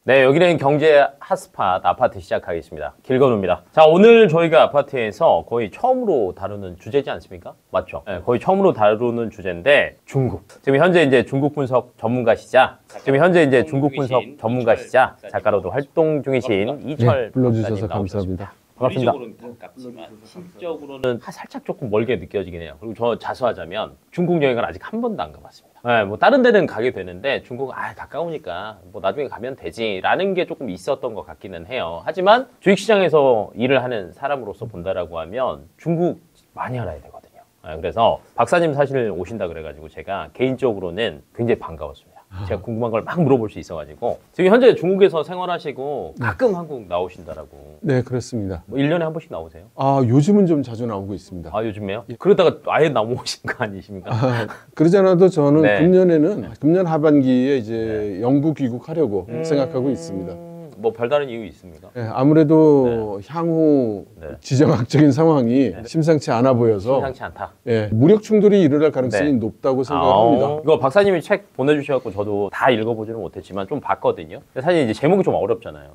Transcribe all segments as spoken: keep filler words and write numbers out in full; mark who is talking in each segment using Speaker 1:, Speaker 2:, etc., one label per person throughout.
Speaker 1: 네, 여기는 경제 핫스팟 아파트 시작하겠습니다. 길건우입니다. 자, 오늘 저희가 아파트에서 거의 처음으로 다루는 주제지 않습니까? 맞죠? 네, 거의 처음으로 다루는 주제인데 중국. 지금 현재 이제 중국 분석 전문가시자, 지금 현재 이제 중국 분석 전문가시자 작가로도 활동 중이신 이철
Speaker 2: 네, 불러주셔서 감사합니다.
Speaker 1: 반갑습니다. 물리적으로는 가깝지만 심적으로는 살짝 조금 멀게 느껴지긴 해요. 그리고 저 자수하자면 중국 여행을 아직 한 번도 안 가봤습니다. 네, 뭐 다른 데는 가게 되는데 중국은 아 가까우니까 뭐 나중에 가면 되지라는 게 조금 있었던 것 같기는 해요. 하지만 주식시장에서 일을 하는 사람으로서 본다라고 하면 중국 많이 알아야 되거든요. 네, 그래서 박사님 사실 오신다 그래가지고 제가 개인적으로는 굉장히 반가웠습니다. 제가 궁금한 걸 막 물어볼 수 있어가지고 지금 현재 중국에서 생활하시고 가끔 네. 한국 나오신다라고.
Speaker 2: 네, 그렇습니다.
Speaker 1: 뭐 일 년에 한 번씩 나오세요?
Speaker 2: 아, 요즘은 좀 자주 나오고 있습니다.
Speaker 1: 아, 요즘에요? 예. 그러다가 아예 나오신 거 아니십니까?
Speaker 2: 아, 그러지 않아도 저는
Speaker 1: 네.
Speaker 2: 금년에는 금년 하반기에 이제 네. 영국 귀국하려고 음... 생각하고 있습니다.
Speaker 1: 뭐 별다른 이유 있습니까?
Speaker 2: 네, 아무래도 네. 향후 네. 지정학적인 상황이 네. 심상치 않아 보여서
Speaker 1: 심상치 않다.
Speaker 2: 네, 무력 충돌이 일어날 가능성이 네. 높다고 생각합니다.
Speaker 1: 아, 이거 박사님이 책 보내주셔서 저도 다 읽어보지는 못했지만 좀 봤거든요. 사실 이제 제목이 좀 어렵잖아요.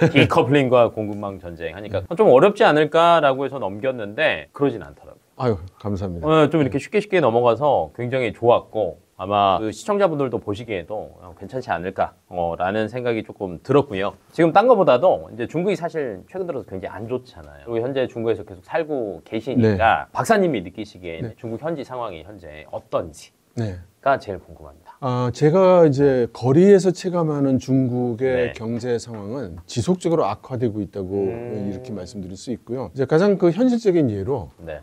Speaker 1: 디커플링과 공급망 전쟁 하니까 네. 좀 어렵지 않을까라고 해서 넘겼는데 그러진 않더라고요.
Speaker 2: 아유, 감사합니다.
Speaker 1: 어, 좀 이렇게 쉽게 쉽게 넘어가서 굉장히 좋았고 아마 그 시청자분들도 보시기에도 괜찮지 않을까라는 생각이 조금 들었고요. 지금 딴 거보다도 이제 중국이 사실 최근 들어서 굉장히 안 좋잖아요. 그리고 현재 중국에서 계속 살고 계시니까 네. 박사님이 느끼시기에는 네. 중국 현지 상황이 현재 어떤지가 네. 제일 궁금합니다.
Speaker 2: 아, 제가 이제 거리에서 체감하는 중국의 네. 경제 상황은 지속적으로 악화되고 있다고 음... 이렇게 말씀드릴 수 있고요. 이제 가장 그 현실적인 예로 네.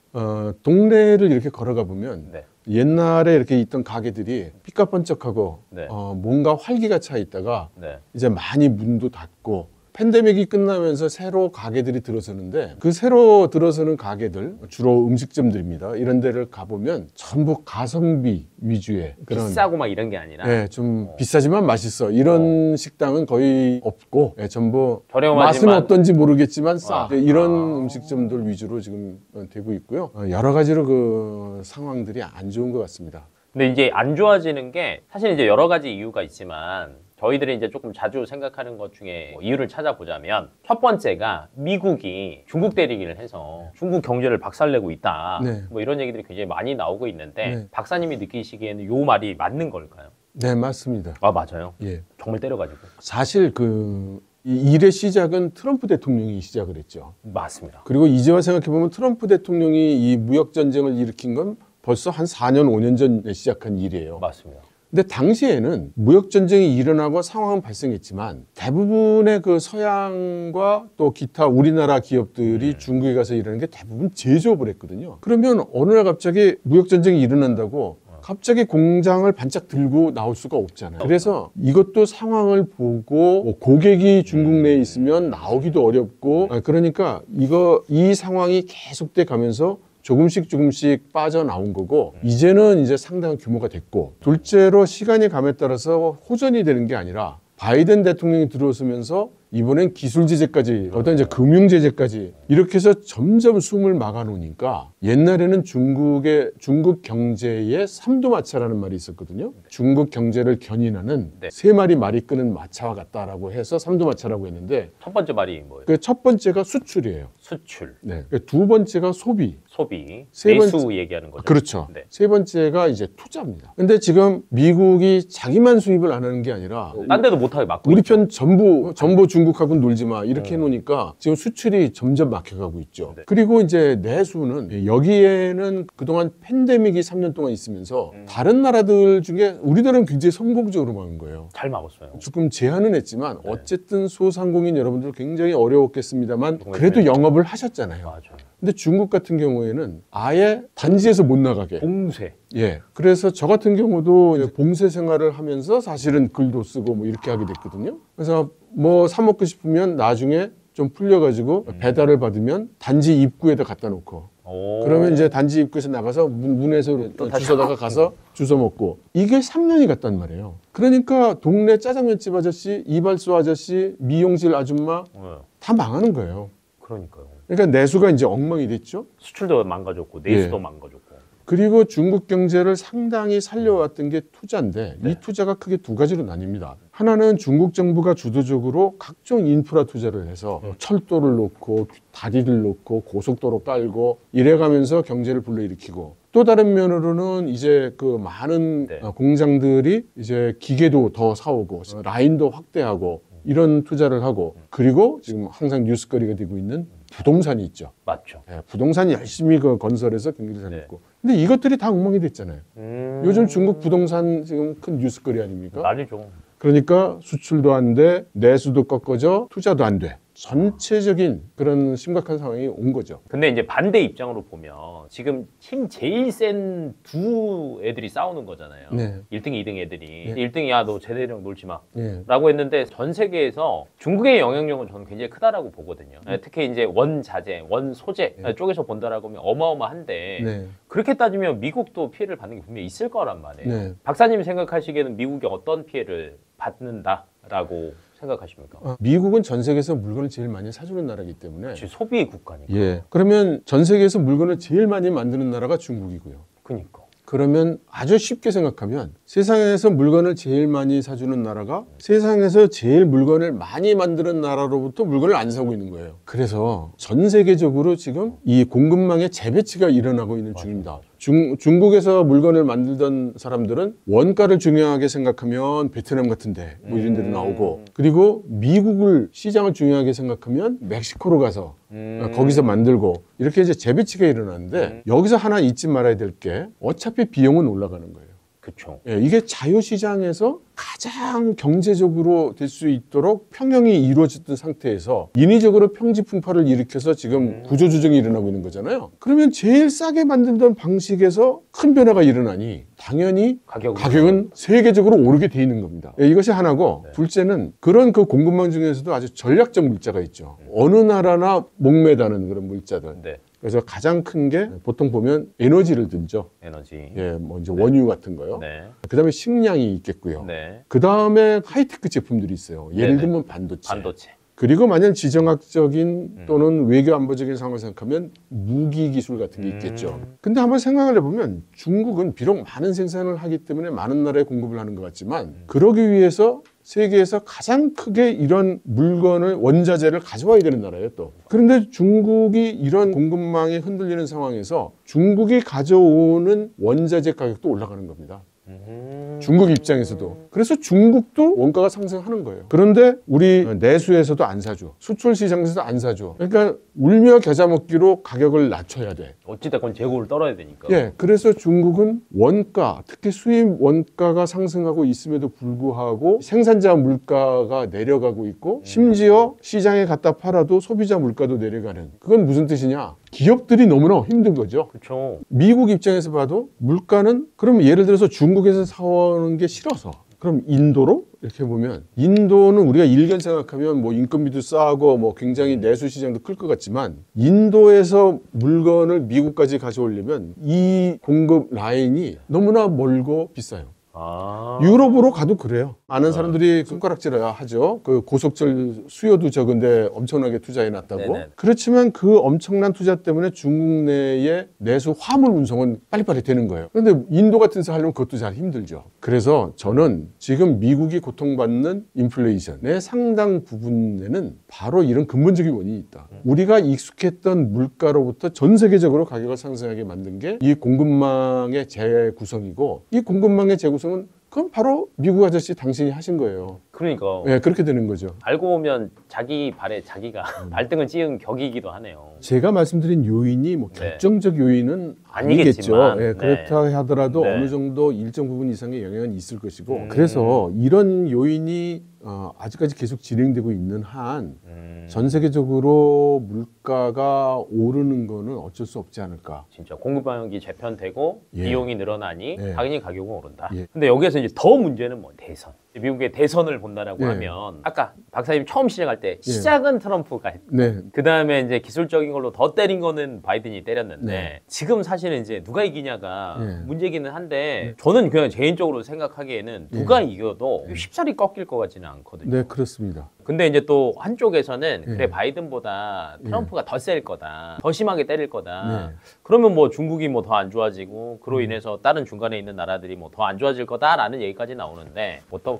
Speaker 2: 어, 동네를 이렇게 걸어가 보면 네. 옛날에 이렇게 있던 가게들이 삐까번쩍하고 네. 어, 뭔가 활기가 차 있다가 네. 이제 많이 문도 닫고 팬데믹이 끝나면서 새로 가게들이 들어서는데 그 새로 들어서는 가게들 주로 음식점들입니다. 이런 데를 가보면 전부 가성비 위주의
Speaker 1: 그런 비싸고 막 이런 게 아니라
Speaker 2: 네, 좀 어. 비싸지만 맛있어 이런 어. 식당은 거의 없고 네, 전부
Speaker 1: 저렴하지만...
Speaker 2: 맛은 어떤지 모르겠지만 싸 네, 이런 아. 음식점들 위주로 지금 되고 있고요. 여러 가지로 그 상황들이 안 좋은 것 같습니다.
Speaker 1: 근데 이제 안 좋아지는 게 사실 이제 여러 가지 이유가 있지만 저희들이 이제 조금 자주 생각하는 것 중에 뭐 이유를 찾아보자면 첫 번째가 미국이 중국 때리기를 해서 중국 경제를 박살내고 있다. 네. 뭐 이런 얘기들이 굉장히 많이 나오고 있는데 네. 박사님이 느끼시기에는 요 말이 맞는 걸까요?
Speaker 2: 네, 맞습니다.
Speaker 1: 아, 맞아요?
Speaker 2: 예.
Speaker 1: 정말 때려가지고.
Speaker 2: 사실 그 이 일의 시작은 트럼프 대통령이 시작을 했죠.
Speaker 1: 맞습니다.
Speaker 2: 그리고 이제와 생각해보면 트럼프 대통령이 이 무역전쟁을 일으킨 건 벌써 한 사 년, 오 년 전에 시작한 일이에요.
Speaker 1: 맞습니다.
Speaker 2: 근데 당시에는 무역전쟁이 일어나고 상황은 발생했지만 대부분의 그 서양과 또 기타 우리나라 기업들이 음. 중국에 가서 일하는 게 대부분 제조업을 했거든요. 그러면 어느 날 갑자기 무역전쟁이 일어난다고 갑자기 공장을 반짝 들고 나올 수가 없잖아요. 그래서 이것도 상황을 보고 뭐 고객이 중국 내에 있으면 나오기도 어렵고 그러니까 이거 이 상황이 계속돼 가면서 조금씩 조금씩 빠져나온 거고 이제는 이제 상당한 규모가 됐고 둘째로 시간이 감에 따라서 호전이 되는 게 아니라 바이든 대통령이 들어서면서 이번엔 기술 제재까지 어떤 이제 금융 제재까지 이렇게 해서 점점 숨을 막아 놓으니까 옛날에는 중국의 중국 경제의 삼두마차라는 말이 있었거든요. 중국 경제를 견인하는 네. 세 마리 말이 끄는 마차와 같다라고 해서 삼두마차라고 했는데
Speaker 1: 첫 번째 말이 뭐예요?
Speaker 2: 그 첫 번째가 수출이에요.
Speaker 1: 수출.
Speaker 2: 네. 두 번째가 소비.
Speaker 1: 소비.
Speaker 2: 세
Speaker 1: 내수
Speaker 2: 번째,
Speaker 1: 얘기하는 거죠.
Speaker 2: 그렇죠.
Speaker 1: 네.
Speaker 2: 세 번째가 이제 투자입니다. 근데 지금 미국이 자기만 수입을 안 하는 게 아니라
Speaker 1: 딴 데도 못하게 막고
Speaker 2: 우리
Speaker 1: 있죠.
Speaker 2: 편 전부 전부 중국하고는 놀지 마 이렇게 음. 해놓으니까 지금 수출이 점점 막혀가고 있죠. 네. 그리고 이제 내수는 여기에는 그동안 팬데믹이 삼 년 동안 있으면서 음. 다른 나라들 중에 우리들은 굉장히 성공적으로 막은 거예요.
Speaker 1: 잘 막았어요.
Speaker 2: 조금 제한은 했지만 네. 어쨌든 소상공인 여러분들 굉장히 어려웠겠습니다만 그래도 영업을 하셨잖아요.
Speaker 1: 맞아요.
Speaker 2: 근데 중국 같은 경우에는 아예 단지에서 못 나가게.
Speaker 1: 봉쇄.
Speaker 2: 예. 그래서 저 같은 경우도 이제 봉쇄 생활을 하면서 사실은 글도 쓰고 뭐 이렇게 하게 됐거든요. 그래서 뭐 사 먹고 싶으면 나중에 좀 풀려가지고 음. 배달을 받으면 단지 입구에다 갖다 놓고 오. 그러면 이제 단지 입구에서 나가서 문, 문에서 주워다가 가서 주워 먹고 이게 삼 년이 갔단 말이에요. 그러니까 동네 짜장면집 아저씨, 이발소 아저씨, 미용실 아줌마 네. 다 망하는 거예요.
Speaker 1: 그러니까요.
Speaker 2: 그러니까 내수가 이제 엉망이 됐죠.
Speaker 1: 수출도 망가졌고 내수도 예. 망가졌고.
Speaker 2: 그리고 중국 경제를 상당히 살려왔던 게 투자인데
Speaker 1: 네.
Speaker 2: 이 투자가 크게 두 가지로 나뉩니다. 하나는 중국 정부가 주도적으로 각종 인프라 투자를 해서
Speaker 1: 음.
Speaker 2: 철도를 놓고 다리를 놓고 고속도로 깔고 이래가면서 경제를 불러일으키고, 또 다른 면으로는 이제 그 많은
Speaker 1: 네.
Speaker 2: 어, 공장들이 이제 기계도 더 사오고 어, 라인도 확대하고 이런 투자를 하고, 그리고 지금 항상 뉴스거리가 되고 있는 부동산이 있죠.
Speaker 1: 맞죠.
Speaker 2: 예, 부동산이 열심히 그 건설해서 경기를 살렸고. 근데 이것들이 다 엉망이 됐잖아요.
Speaker 1: 음...
Speaker 2: 요즘 중국 부동산 지금 큰 뉴스거리 아닙니까?
Speaker 1: 난리죠.
Speaker 2: 그러니까 수출도 안 돼, 내수도 꺾어져, 투자도 안 돼. 전체적인 그런 심각한 상황이 온 거죠.
Speaker 1: 근데 이제 반대 입장으로 보면 지금 힘 제일 센 두 애들이 싸우는 거잖아요.
Speaker 2: 네.
Speaker 1: 일 등, 이 등 애들이.
Speaker 2: 네.
Speaker 1: 일 등이 야, 너 쟤네랑 놀지 마.
Speaker 2: 예.
Speaker 1: 라고 했는데 전 세계에서 중국의 영향력은 저는 굉장히 크다라고 보거든요.
Speaker 2: 음.
Speaker 1: 특히 이제 원자재, 원소재
Speaker 2: 네.
Speaker 1: 쪽에서 본다라고 하면 어마어마한데
Speaker 2: 네.
Speaker 1: 그렇게 따지면 미국도 피해를 받는 게 분명히 있을 거란 말이에요.
Speaker 2: 네.
Speaker 1: 박사님이 생각하시기에는 미국이 어떤 피해를 받는다라고 생각하십니까?
Speaker 2: 어, 미국은 전 세계에서 물건을 제일 많이 사주는 나라이기 때문에.
Speaker 1: 지금 소비 국가니까.
Speaker 2: 예. 그러면 전 세계에서 물건을 제일 많이 만드는 나라가 중국이고요.
Speaker 1: 그니까.
Speaker 2: 그러면 아주 쉽게 생각하면 세상에서 물건을 제일 많이 사주는 나라가 세상에서 제일 물건을 많이 만드는 나라로부터 물건을 안 사고 있는 거예요. 그래서 전 세계적으로 지금 이 공급망의 재배치가 일어나고 있는 중입니다. 중, 중국에서 물건을 만들던 사람들은 원가를 중요하게 생각하면 베트남 같은데 뭐 이런 데로 나오고, 그리고 미국을 시장을 중요하게 생각하면 멕시코로 가서
Speaker 1: 음...
Speaker 2: 거기서 만들고, 이렇게 이제 재배치가 일어나는데
Speaker 1: 음.
Speaker 2: 여기서 하나 잊지 말아야 될 게 어차피 비용은 올라가는 거예요.
Speaker 1: 그쵸.
Speaker 2: 예, 이게 자유시장에서 가장 경제적으로 될 수 있도록 평형이 이루어졌던 상태에서 인위적으로 평지풍파를 일으켜서 지금
Speaker 1: 음.
Speaker 2: 구조조정이 일어나고 있는 거잖아요. 그러면 제일 싸게 만들던 방식에서 큰 변화가 일어나니 당연히
Speaker 1: 가격은,
Speaker 2: 가격은 세계적으로 오르게 돼 있는 겁니다. 예, 이것이 하나고,
Speaker 1: 네.
Speaker 2: 둘째는 그런 그 공급망 중에서도 아주 전략적 물자가 있죠. 어느 나라나 목매다는 그런 물자들.
Speaker 1: 네.
Speaker 2: 그래서 가장 큰 게 보통 보면 에너지를 들죠.
Speaker 1: 에너지.
Speaker 2: 예, 뭐 이제
Speaker 1: 네.
Speaker 2: 원유 같은 거요.
Speaker 1: 네.
Speaker 2: 그다음에 식량이 있겠고요.
Speaker 1: 네.
Speaker 2: 그 다음에 하이테크 제품들이 있어요. 예를
Speaker 1: 네네.
Speaker 2: 들면 반도체.
Speaker 1: 반도체.
Speaker 2: 그리고 만약 지정학적인
Speaker 1: 음.
Speaker 2: 또는 외교 안보적인 상황을 생각하면 무기 기술 같은 게 있겠죠.
Speaker 1: 음.
Speaker 2: 근데 한번 생각을 해보면 중국은 비록 많은 생산을 하기 때문에 많은 나라에 공급을 하는 것 같지만,
Speaker 1: 음.
Speaker 2: 그러기 위해서 세계에서 가장 크게 이런 물건을, 원자재를 가져와야 되는 나라예요, 또. 그런데 중국이 이런 공급망이 흔들리는 상황에서 중국이 가져오는 원자재 가격도 올라가는 겁니다.
Speaker 1: 음...
Speaker 2: 중국 입장에서도. 그래서 중국도 원가가 상승하는 거예요. 그런데 우리 내수에서도 안 사줘. 수출 시장에서도 안 사줘. 그러니까 울며 겨자 먹기로 가격을 낮춰야 돼.
Speaker 1: 어찌됐건 재고를 떨어야 되니까.
Speaker 2: 예, 그래서 중국은 원가, 특히 수입 원가가 상승하고 있음에도 불구하고 생산자 물가가 내려가고 있고, 심지어 시장에 갖다 팔아도 소비자 물가도 내려가는. 그건 무슨 뜻이냐? 기업들이 너무나 힘든 거죠.
Speaker 1: 그렇죠.
Speaker 2: 미국 입장에서 봐도 물가는, 그럼 예를 들어서 중국에서 사오는 게 싫어서, 그럼 인도로 이렇게 보면, 인도는 우리가 일견 생각하면 뭐 인건비도 싸고 뭐 굉장히 내수 시장도 클 것 같지만, 인도에서 물건을 미국까지 가져오려면 이 공급 라인이 너무나 멀고 비싸요.
Speaker 1: 아...
Speaker 2: 유럽으로 가도 그래요. 많은 사람들이 손가락질을 하죠. 그 고속철 수요도 적은데 엄청나게 투자해 놨다고.
Speaker 1: 네네.
Speaker 2: 그렇지만 그 엄청난 투자 때문에 중국 내의 내수 화물 운송은 빨리빨리 되는 거예요. 그런데 인도 같은 데서 하려면 그것도 잘 힘들죠. 그래서 저는 지금 미국이 고통받는 인플레이션의 상당 부분에는 바로 이런 근본적인 원인이 있다. 우리가 익숙했던 물가로부터 전 세계적으로 가격을 상승하게 만든 게 이 공급망의 재구성이고, 이 공급망의 재구성은 그럼 바로 미국 아저씨 당신이 하신 거예요.
Speaker 1: 그러니까.
Speaker 2: 네, 그렇게 되는 거죠.
Speaker 1: 알고 보면 자기 발에 자기가 발등을 찍은 격이기도 하네요.
Speaker 2: 제가 말씀드린 요인이 뭐
Speaker 1: 네.
Speaker 2: 결정적 요인은
Speaker 1: 아니겠지만,
Speaker 2: 아니겠죠. 예, 그렇다
Speaker 1: 네.
Speaker 2: 하더라도
Speaker 1: 네.
Speaker 2: 어느 정도 일정 부분 이상의 영향은 있을 것이고,
Speaker 1: 음.
Speaker 2: 그래서 이런 요인이 어, 아직까지 계속 진행되고 있는 한 전
Speaker 1: 음...
Speaker 2: 세계적으로 물가가 오르는 거는 어쩔 수 없지 않을까.
Speaker 1: 진짜 공급망이 재편되고
Speaker 2: 예.
Speaker 1: 비용이 늘어나니
Speaker 2: 예.
Speaker 1: 당연히 가격은 오른다.
Speaker 2: 예.
Speaker 1: 근데 여기에서 이제 더 문제는 뭐 대선. 미국의 대선을 본다라고
Speaker 2: 예.
Speaker 1: 하면 아까 박사님 처음 시작할 때 시작은 트럼프가 했고,
Speaker 2: 네.
Speaker 1: 그 다음에 이제 기술적인 걸로 더 때린 거는 바이든이 때렸는데,
Speaker 2: 네.
Speaker 1: 지금 사실은 이제 누가 이기냐가
Speaker 2: 네.
Speaker 1: 문제기는 한데, 저는 그냥 개인적으로 생각하기에는
Speaker 2: 네.
Speaker 1: 누가 이겨도 쉽사리 꺾일 것 같지는 않거든요.
Speaker 2: 네, 그렇습니다.
Speaker 1: 근데 이제 또 한쪽에서는
Speaker 2: 예.
Speaker 1: 그래 바이든보다 트럼프가
Speaker 2: 예.
Speaker 1: 더 셀 거다, 더 심하게 때릴 거다.
Speaker 2: 네.
Speaker 1: 그러면 뭐 중국이 뭐 더 안 좋아지고 그로
Speaker 2: 음.
Speaker 1: 인해서 다른 중간에 있는 나라들이 뭐 더 안 좋아질 거다라는 얘기까지 나오는데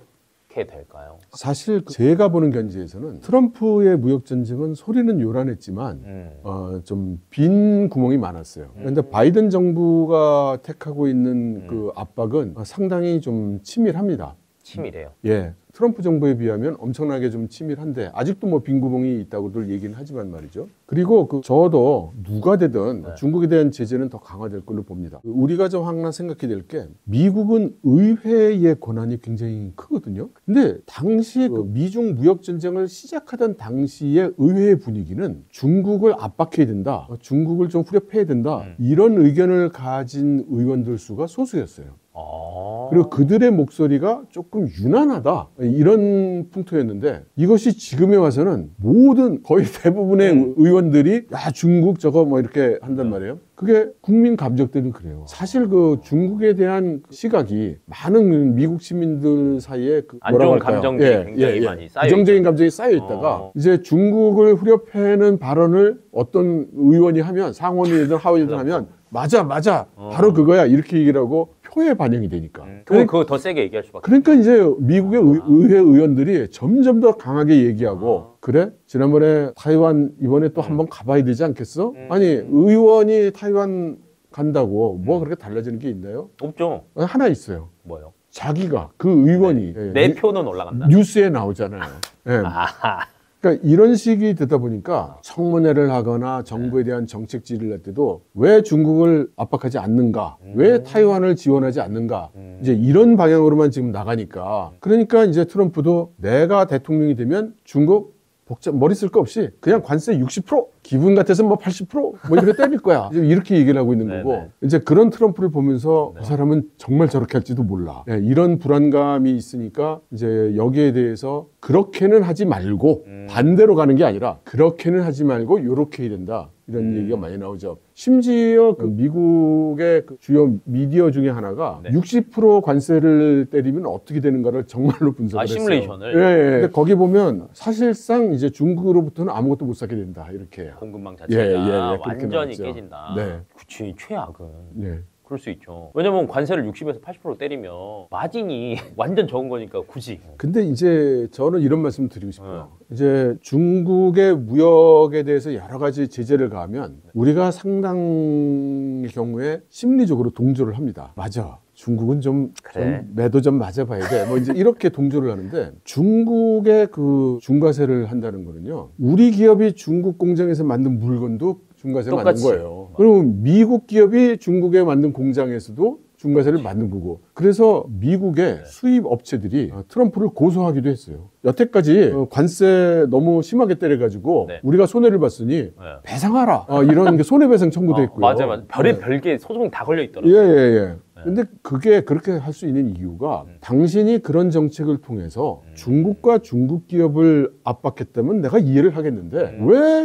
Speaker 1: 어떻게 될까요?
Speaker 2: 사실 제가 보는 견지에서는 트럼프의 무역 전쟁은 소리는 요란했지만
Speaker 1: 음.
Speaker 2: 어, 좀 빈 구멍이 많았어요. 그런데
Speaker 1: 음.
Speaker 2: 바이든 정부가 택하고 있는
Speaker 1: 음.
Speaker 2: 그 압박은 상당히 좀 치밀합니다.
Speaker 1: 치밀해요.
Speaker 2: 예. 트럼프 정부에 비하면 엄청나게 좀 치밀한데 아직도 뭐 빈 구멍이 있다고들 얘기는 하지만 말이죠. 그리고 그 저도 누가 되든
Speaker 1: 네.
Speaker 2: 중국에 대한 제재는 더 강화될 걸로 봅니다. 우리가 좀 항상 생각해야 될 게 미국은 의회의 권한이 굉장히 크거든요. 근데 당시 그 미중 무역 전쟁을 시작하던 당시의 의회의 분위기는 중국을 압박해야 된다, 중국을 좀 후려패야 된다,
Speaker 1: 음.
Speaker 2: 이런 의견을 가진 의원들 수가 소수였어요.
Speaker 1: 아.
Speaker 2: 그리고 그들의 목소리가 조금 유난하다, 이런 풍토였는데 이것이 지금에 와서는 모든 거의 대부분의
Speaker 1: 음.
Speaker 2: 의원들이 야 중국 저거 뭐 이렇게 한단 말이에요. 그게 국민 감정들은 그래요. 사실 그 중국에 대한 시각이 많은 미국 시민들 사이에 그
Speaker 1: 안
Speaker 2: 뭐라고
Speaker 1: 좋은
Speaker 2: 할까요?
Speaker 1: 감정들이 굉장히 많이 쌓여
Speaker 2: 부정적인
Speaker 1: 있죠.
Speaker 2: 감정이 쌓여 있다가
Speaker 1: 어.
Speaker 2: 이제 중국을 후려패는 발언을 어떤 의원이 하면, 상원이든 하원이든 하면 맞아 맞아
Speaker 1: 어.
Speaker 2: 바로 그거야 이렇게 얘기를 하고 표에 반영이 되니까.
Speaker 1: 음. 그럼 그거 더 세게 얘기할 수밖에.
Speaker 2: 그러니까 이제 미국의 의, 의회 의원들이 점점 더 강하게 얘기하고
Speaker 1: 아.
Speaker 2: 그래? 지난번에 타이완 이번에 또 한번 가봐야 되지 않겠어?
Speaker 1: 음.
Speaker 2: 아니 의원이 타이완 간다고 뭐 그렇게 달라지는 게 있나요?
Speaker 1: 없죠.
Speaker 2: 하나 있어요.
Speaker 1: 뭐요?
Speaker 2: 자기가 그 의원이 예,
Speaker 1: 내
Speaker 2: 니-
Speaker 1: 표는 올라간다.
Speaker 2: 뉴스에 나오잖아요. 예.
Speaker 1: 아하.
Speaker 2: 그러니까 이런 식이 되다 보니까 청문회를 하거나 정부에 대한 정책 지휘를 할 때도 왜 중국을 압박하지 않는가,
Speaker 1: 음.
Speaker 2: 왜 타이완을 지원하지 않는가,
Speaker 1: 음.
Speaker 2: 이제 이런 방향으로만 지금 나가니까, 그러니까 이제 트럼프도 내가 대통령이 되면 중국 복잡 머리 쓸 거 없이 그냥 관세 육십 퍼센트, 기분 같아서 뭐 팔십 퍼센트 뭐 이렇게 때릴 거야. 지금 이렇게 얘기를 하고 있는 거고,
Speaker 1: 네네.
Speaker 2: 이제 그런 트럼프를 보면서
Speaker 1: 네.
Speaker 2: 그 사람은 정말 저렇게 할지도 몰라. 예, 이런 불안감이 있으니까 이제 여기에 대해서 그렇게는 하지 말고
Speaker 1: 음.
Speaker 2: 반대로 가는 게 아니라 그렇게는 하지 말고 이렇게 해야 된다. 이런
Speaker 1: 음.
Speaker 2: 얘기가 많이 나오죠. 심지어 그 미국의 그 주요 미디어 중에 하나가
Speaker 1: 네.
Speaker 2: 육십 퍼센트 관세를 때리면 어떻게 되는가를 정말로 분석을
Speaker 1: 아,
Speaker 2: 했어요.
Speaker 1: 시뮬레이션을?
Speaker 2: 예, 예. 근데 거기 보면 사실상 이제 중국으로부터는 아무것도 못 사게 된다. 이렇게 해요.
Speaker 1: 공급망
Speaker 2: 예,
Speaker 1: 자체가
Speaker 2: 예, 예, 그렇게
Speaker 1: 완전히
Speaker 2: 나왔죠.
Speaker 1: 깨진다.
Speaker 2: 네.
Speaker 1: 그치, 최악은.
Speaker 2: 네.
Speaker 1: 그럴 수 있죠. 왜냐면 관세를 육십에서 팔십 퍼센트 때리면 마진이 완전 적은 거니까 굳이.
Speaker 2: 근데 이제 저는 이런 말씀 드리고 싶어요. 이제 중국의 무역에 대해서 여러 가지 제재를 가하면 우리가 상당의 경우에 심리적으로 동조를 합니다. 맞아. 중국은 좀,
Speaker 1: 그래.
Speaker 2: 좀 매도 좀 맞아봐야 돼. 뭐 이제 이렇게 동조를 하는데 중국의 그 중과세를 한다는 거는요. 우리 기업이 중국 공장에서 만든 물건도 중과세 만든
Speaker 1: 똑같이.
Speaker 2: 거예요. 그럼 미국 기업이 중국에 만든 공장에서도 중과세를 만든 거고. 그래서 미국의 수입 업체들이 어, 트럼프를 고소하기도 했어요. 여태까지 어, 관세 너무 심하게 때려가지고
Speaker 1: 네.
Speaker 2: 우리가 손해를 봤으니
Speaker 1: 네.
Speaker 2: 배상하라. 어, 이런 게 손해배상 청구도
Speaker 1: 어,
Speaker 2: 했고요.
Speaker 1: 맞아요, 맞아요. 별의
Speaker 2: 네.
Speaker 1: 별게 소송이 다 걸려
Speaker 2: 예,
Speaker 1: 있더라고요.
Speaker 2: 예, 예.
Speaker 1: 네.
Speaker 2: 근데 그게 그렇게 할 수 있는 이유가
Speaker 1: 음.
Speaker 2: 당신이 그런 정책을 통해서
Speaker 1: 음.
Speaker 2: 중국과 중국 기업을 압박했다면 내가 이해를 하겠는데
Speaker 1: 음.
Speaker 2: 왜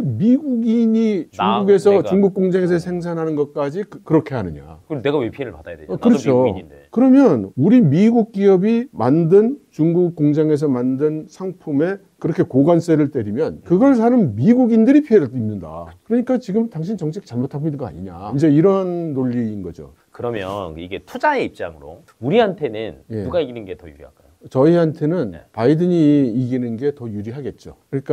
Speaker 2: 미국인이
Speaker 1: 나,
Speaker 2: 중국에서
Speaker 1: 내가.
Speaker 2: 중국 공장에서 생산하는 것까지 그, 그렇게 하느냐.
Speaker 1: 그럼 내가 왜 피해를 받아야 되냐?
Speaker 2: 어,
Speaker 1: 나도
Speaker 2: 그렇죠.
Speaker 1: 미국인인데.
Speaker 2: 그러면 우리 미국 기업이 만든 중국 공장에서 만든 상품에 그렇게 고관세를 때리면 그걸 사는 미국인들이 피해를 입는다. 그러니까 지금 당신 정책 잘못하고 있는 거 아니냐. 이제 이런 논리인 거죠.
Speaker 1: 그러면 이게 투자의 입장으로 우리한테는
Speaker 2: 예.
Speaker 1: 누가 이기는 게 더 유리할까요?
Speaker 2: 저희한테는
Speaker 1: 네.
Speaker 2: 바이든이 이기는 게 더 유리하겠죠.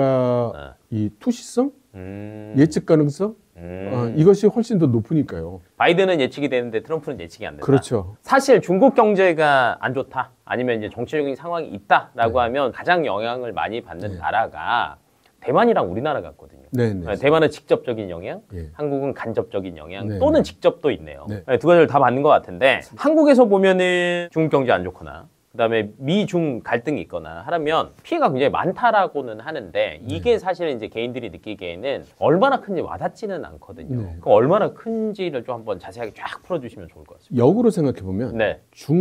Speaker 2: 그러니까 이 투시성,
Speaker 1: 음.
Speaker 2: 예측 가능성,
Speaker 1: 음.
Speaker 2: 어, 이것이 훨씬 더 높으니까요.
Speaker 1: 바이든은 예측이 되는데 트럼프는 예측이 안 된다.
Speaker 2: 그렇죠.
Speaker 1: 사실 중국 경제가 안 좋다, 아니면 이제 정치적인 상황이 있다라고
Speaker 2: 네.
Speaker 1: 하면 가장 영향을 많이 받는
Speaker 2: 네.
Speaker 1: 나라가 대만이랑 우리나라 같거든요.
Speaker 2: 네, 네.
Speaker 1: 대만은 직접적인 영향,
Speaker 2: 예.
Speaker 1: 한국은 간접적인 영향,
Speaker 2: 네,
Speaker 1: 또는
Speaker 2: 네.
Speaker 1: 직접도 있네요.
Speaker 2: 네.
Speaker 1: 네, 두 가지를 다 받는 것 같은데 한국에서 보면은 중국 경제 안 좋거나 그다음에 미중 갈등이 있거나 하면 피해가 굉장히 많다라고는 하는데 이게 사실은 이제 개인들이 느끼기에는 얼마나 큰지 와닿지는 않거든요.
Speaker 2: 네.
Speaker 1: 그럼 얼마나 큰지를 좀 한번 자세하게 쫙 풀어주시면 좋을 것 같습니다.
Speaker 2: 역으로 생각해 보면
Speaker 1: 네,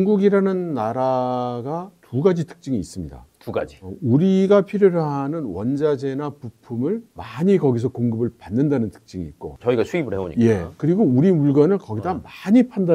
Speaker 2: 중국이라는 나라가 두 가지 특징이 있습니다.
Speaker 1: 두 가지.
Speaker 2: 어, 우리가 필요로 하는 원자재나 부품을 많이 거기서 공급을 받는다는 특징이 있고,
Speaker 1: 저희가 수입을 해오니까.
Speaker 2: 예. 그리고 우리 물건을 거기다
Speaker 1: 어.
Speaker 2: 많이 판다는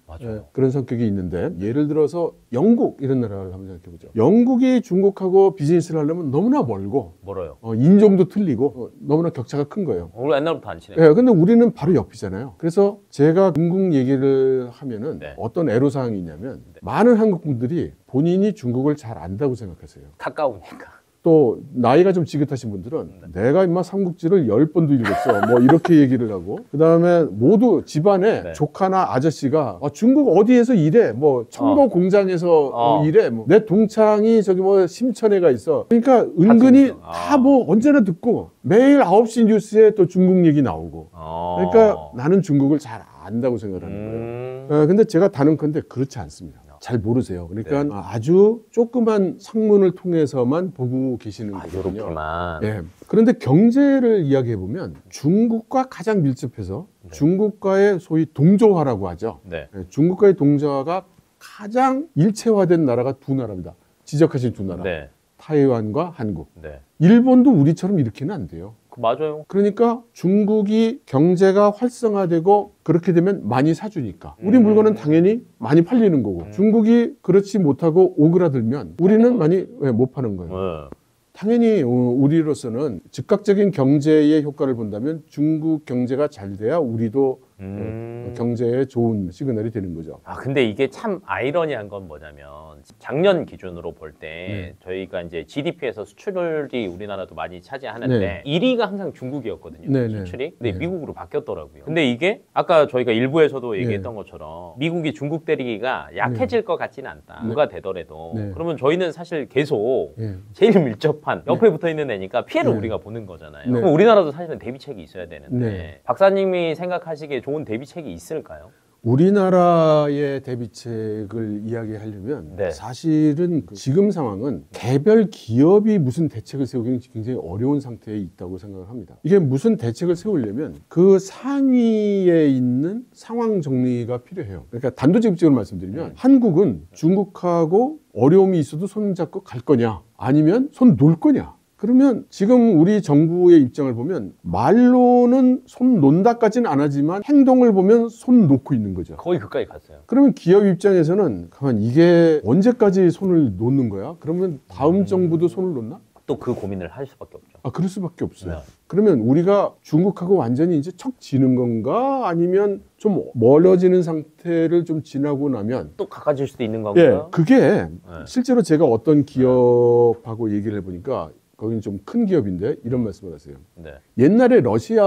Speaker 1: 맞아요.
Speaker 2: 예, 그런 성격이 있는데 예를 들어서 영국 이런 나라를 한번 생각해 보죠. 영국이 중국하고 비즈니스를 하려면 너무나 멀고
Speaker 1: 멀어요.
Speaker 2: 어, 인종도 틀리고 어, 너무나 격차가 큰 거예요.
Speaker 1: 우리 옛날부터 안 친해.
Speaker 2: 예, 근데 우리는 바로 옆이잖아요. 그래서 제가 중국 얘기를 하면은
Speaker 1: 네.
Speaker 2: 어떤 애로사항이 있냐면
Speaker 1: 네.
Speaker 2: 많은 한국 분들이 본인이 중국을 잘 안다고 생각하세요.
Speaker 1: 가까우니까.
Speaker 2: 또 나이가 좀 지긋하신 분들은 내가 임마 삼국지를 열 번도 읽었어 뭐 이렇게 얘기를 하고 그다음에 모두 집안에
Speaker 1: 네.
Speaker 2: 조카나 아저씨가 어, 중국 어디에서 일해 뭐 청도
Speaker 1: 어.
Speaker 2: 공장에서 어.
Speaker 1: 어.
Speaker 2: 일해 뭐 내 동창이 저기 뭐 심천에가 있어 그러니까 은근히
Speaker 1: 중국. 아.
Speaker 2: 다 뭐 언제나 듣고 매일 아홉 시 뉴스에 또 중국 얘기 나오고
Speaker 1: 어.
Speaker 2: 그러니까 나는 중국을 잘 안다고 생각하는 거예요.
Speaker 1: 음.
Speaker 2: 어, 근데 제가 다는 건데 그렇지 않습니다. 잘 모르세요. 그러니까 아주 조그만 상문을 통해서만 보고 계시는
Speaker 1: 아,
Speaker 2: 거거든요.
Speaker 1: 요렇게만.
Speaker 2: 예. 그런데 경제를 이야기해 보면 중국과 가장 밀접해서
Speaker 1: 네.
Speaker 2: 중국과의 소위 동조화라고 하죠.
Speaker 1: 네.
Speaker 2: 예, 중국과의 동조화가 가장 일체화된 나라가 두 나라입니다. 지적하신 두 나라.
Speaker 1: 네.
Speaker 2: 타이완과 한국.
Speaker 1: 네.
Speaker 2: 일본도 우리처럼 이렇게는 안 돼요.
Speaker 1: 그 맞아요.
Speaker 2: 그러니까 중국이 경제가 활성화되고 그렇게 되면 많이 사주니까 우리
Speaker 1: 음.
Speaker 2: 물건은 당연히 많이 팔리는 거고
Speaker 1: 음.
Speaker 2: 중국이 그렇지 못하고 오그라들면 우리는 많이 왜 못 파는 거예요.
Speaker 1: 네.
Speaker 2: 당연히 어, 우리로서는 즉각적인 경제의 효과를 본다면 중국 경제가 잘 돼야 우리도
Speaker 1: 음.
Speaker 2: 어, 경제에 좋은 시그널이 되는 거죠.
Speaker 1: 아 근데 이게 참 아이러니한 건 뭐냐면 작년 기준으로 볼 때
Speaker 2: 네.
Speaker 1: 저희가 이제 지디피에서 수출이 우리나라도 많이 차지하는데
Speaker 2: 네.
Speaker 1: 일 위가 항상 중국이었거든요.
Speaker 2: 네, 네.
Speaker 1: 수출이. 근데
Speaker 2: 네.
Speaker 1: 미국으로 바뀌었더라고요. 근데 이게 아까 저희가 일부에서도 얘기했던
Speaker 2: 네.
Speaker 1: 것처럼 미국이 중국 때리기가 약해질 것 같지는 않다.
Speaker 2: 네.
Speaker 1: 누가 되더라도.
Speaker 2: 네.
Speaker 1: 그러면 저희는 사실 계속
Speaker 2: 예.
Speaker 1: 제일 밀접한 옆에 붙어 있는 애니까 피해를
Speaker 2: 네.
Speaker 1: 우리가 보는 거잖아요.
Speaker 2: 네.
Speaker 1: 그럼 우리나라도 사실은 대비책이 있어야 되는데
Speaker 2: 네.
Speaker 1: 박사님이 생각하시기에 좋은 대비책이 있을까요?
Speaker 2: 우리나라의 대비책을 이야기하려면
Speaker 1: 네.
Speaker 2: 사실은 지금 상황은 개별 기업이 무슨 대책을 세우기는 굉장히 어려운 상태에 있다고 생각을 합니다. 이게 무슨 대책을 세우려면 그 상위에 있는 상황 정리가 필요해요. 그러니까 단도직입적으로 말씀드리면 한국은 중국하고 어려움이 있어도 손 잡고 갈 거냐 아니면 손 놓을 거냐. 그러면 지금 우리 정부의 입장을 보면 말로는 손 논다까지는 안 하지만 행동을 보면 손 놓고 있는 거죠.
Speaker 1: 거의 그까지 갔어요.
Speaker 2: 그러면 기업 입장에서는 가만 이게 언제까지 손을 놓는 거야? 그러면 다음 정부도 손을 놓나?
Speaker 1: 또 그 고민을 할 수밖에 없죠.
Speaker 2: 아, 그럴 수밖에 없어요.
Speaker 1: 네.
Speaker 2: 그러면 우리가 중국하고 완전히 이제 척 지는 건가? 아니면 좀 멀어지는 상태를 좀 지나고 나면
Speaker 1: 또 가까워질 수도 있는
Speaker 2: 예,
Speaker 1: 건가요?
Speaker 2: 그게
Speaker 1: 네.
Speaker 2: 실제로 제가 어떤 기업하고 얘기를 해보니까 거기는 좀 큰 기업인데 이런 말씀을 하세요.
Speaker 1: 네.
Speaker 2: 옛날에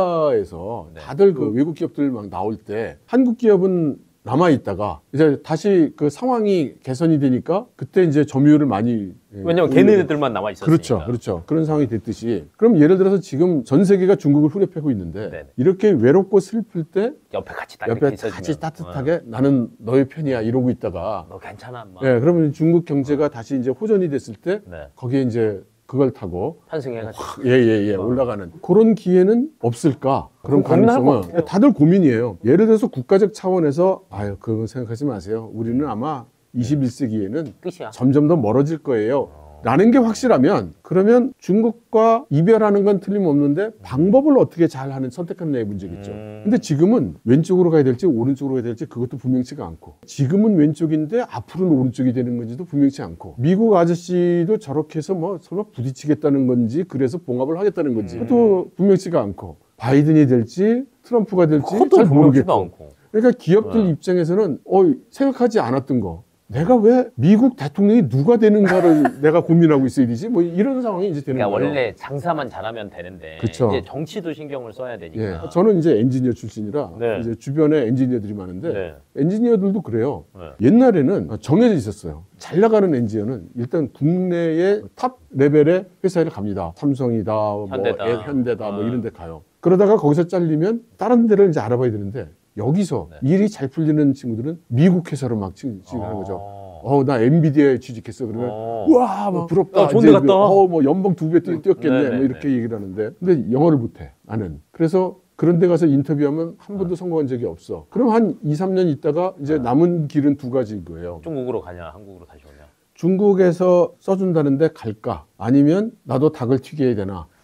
Speaker 2: 러시아에서
Speaker 1: 네.
Speaker 2: 다들 그 외국 기업들 막 나올 때 한국 기업은 남아 있다가 이제 다시 그 상황이 개선이 되니까 그때 이제 점유율을 많이 예,
Speaker 1: 왜냐면
Speaker 2: 올리고.
Speaker 1: 걔네들만 남아 있었으니까.
Speaker 2: 그렇죠, 그렇죠. 그런 상황이 됐듯이 그럼 예를 들어서 지금 전 세계가 중국을 후려패고 있는데
Speaker 1: 네네.
Speaker 2: 이렇게 외롭고 슬플 때
Speaker 1: 옆에 같이 딱 이렇게
Speaker 2: 옆에
Speaker 1: 있어주면.
Speaker 2: 같이 따뜻하게 나는 너의 편이야 이러고 있다가
Speaker 1: 어, 너 괜찮아, 엄마.
Speaker 2: 예, 그러면 중국 경제가 다시 이제 호전이 됐을 때
Speaker 1: 네.
Speaker 2: 거기에 이제 그걸 타고
Speaker 1: 환승해가지고.
Speaker 2: 예예예 올라가는 그런 기회는 없을까? 그런
Speaker 1: 그럼 고민할 것
Speaker 2: 가능성은
Speaker 1: 같아요.
Speaker 2: 다들 고민이에요. 예를 들어서 국가적 차원에서 아유 그거 생각하지 마세요. 우리는 아마 이십일 세기에는
Speaker 1: 끝이야.
Speaker 2: 점점 더 멀어질 거예요. 라는 게 확실하면 그러면 중국과 이별하는 건 틀림없는데 방법을 어떻게 잘 하는 선택하느냐의 문제겠죠.
Speaker 1: 음.
Speaker 2: 근데 지금은 왼쪽으로 가야 될지 오른쪽으로 가야 될지 그것도 분명치가 않고 지금은 왼쪽인데 앞으로는 오른쪽이 되는 건지도 분명치 않고 미국 아저씨도 저렇게 해서 뭐 설마 부딪히겠다는 건지 그래서 봉합을 하겠다는 건지
Speaker 1: 음.
Speaker 2: 그것도 분명치가 않고 바이든이 될지 트럼프가 될지
Speaker 1: 그것도
Speaker 2: 잘
Speaker 1: 분명치도
Speaker 2: 모르겠고
Speaker 1: 않고.
Speaker 2: 그러니까 기업들
Speaker 1: 네.
Speaker 2: 입장에서는 어, 생각하지 않았던 거 내가 왜 미국 대통령이 누가 되는가를 내가 고민하고 있어야 되지? 뭐 이런 상황이 이제 되는
Speaker 1: 그러니까
Speaker 2: 거예요.
Speaker 1: 원래 장사만 잘하면 되는데
Speaker 2: 그쵸.
Speaker 1: 이제 정치도 신경을 써야 되니까.
Speaker 2: 예. 저는 이제 엔지니어 출신이라
Speaker 1: 네.
Speaker 2: 이제 주변에 엔지니어들이 많은데
Speaker 1: 네.
Speaker 2: 엔지니어들도 그래요.
Speaker 1: 네.
Speaker 2: 옛날에는 정해져 있었어요. 잘 나가는 엔지니어는 일단 국내의 탑 레벨의 회사를 갑니다. 삼성이다, 뭐
Speaker 1: 현대다.
Speaker 2: 에- 현대다, 뭐
Speaker 1: 네.
Speaker 2: 이런 데 가요. 그러다가 거기서 잘리면 다른 데를 이제 알아봐야 되는데 여기서
Speaker 1: 네.
Speaker 2: 일이 잘 풀리는 친구들은 미국 회사로 막 취직하는 거죠.
Speaker 1: 어.
Speaker 2: 어, 나 엔비디아에 취직했어. 그러면
Speaker 1: 어.
Speaker 2: 우와, 막 부럽다.
Speaker 1: 어, 좋은 데
Speaker 2: 이제
Speaker 1: 갔다.
Speaker 2: 어, 뭐 연봉 두 배 뛰었겠네.
Speaker 1: 네, 네,
Speaker 2: 뭐 이렇게 얘기를 하는데. 근데 영어를 못해. 나는. 그래서 그런 데 가서 인터뷰하면 한 번도 성공한 적이 없어. 그럼 한 이, 삼 년 있다가 이제 남은 길은 두 가지인 거예요.
Speaker 1: 중국으로 가냐, 한국으로 다시 오냐.
Speaker 2: 중국에서 써준다는데 갈까? 아니면 나도 닭을 튀겨야 되나?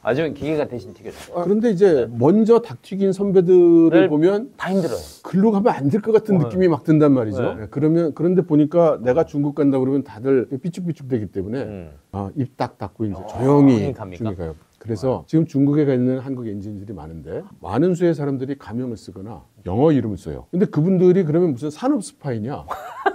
Speaker 1: 아주 기계가 대신 튀겨줘요.
Speaker 2: 아, 그런데 이제 먼저 닭 튀긴 선배들을
Speaker 1: 네.
Speaker 2: 보면
Speaker 1: 다 힘들어요.
Speaker 2: 글로 가면 안 될 것 같은
Speaker 1: 어.
Speaker 2: 느낌이 막 든단 말이죠.
Speaker 1: 네.
Speaker 2: 네, 그러면 그런데 보니까 내가 중국 간다 그러면 다들 삐쭉삐쭉 되기 때문에
Speaker 1: 음.
Speaker 2: 아, 입 딱 닫고 이제
Speaker 1: 어,
Speaker 2: 조용히
Speaker 1: 갑니까?
Speaker 2: 중국에 가요. 그래서 지금 중국에 가 있는 한국 엔지니어들이 많은데 많은 수의 사람들이 가명을 쓰거나 영어 이름을 써요. 근데 그분들이 그러면 무슨 산업 스파이냐?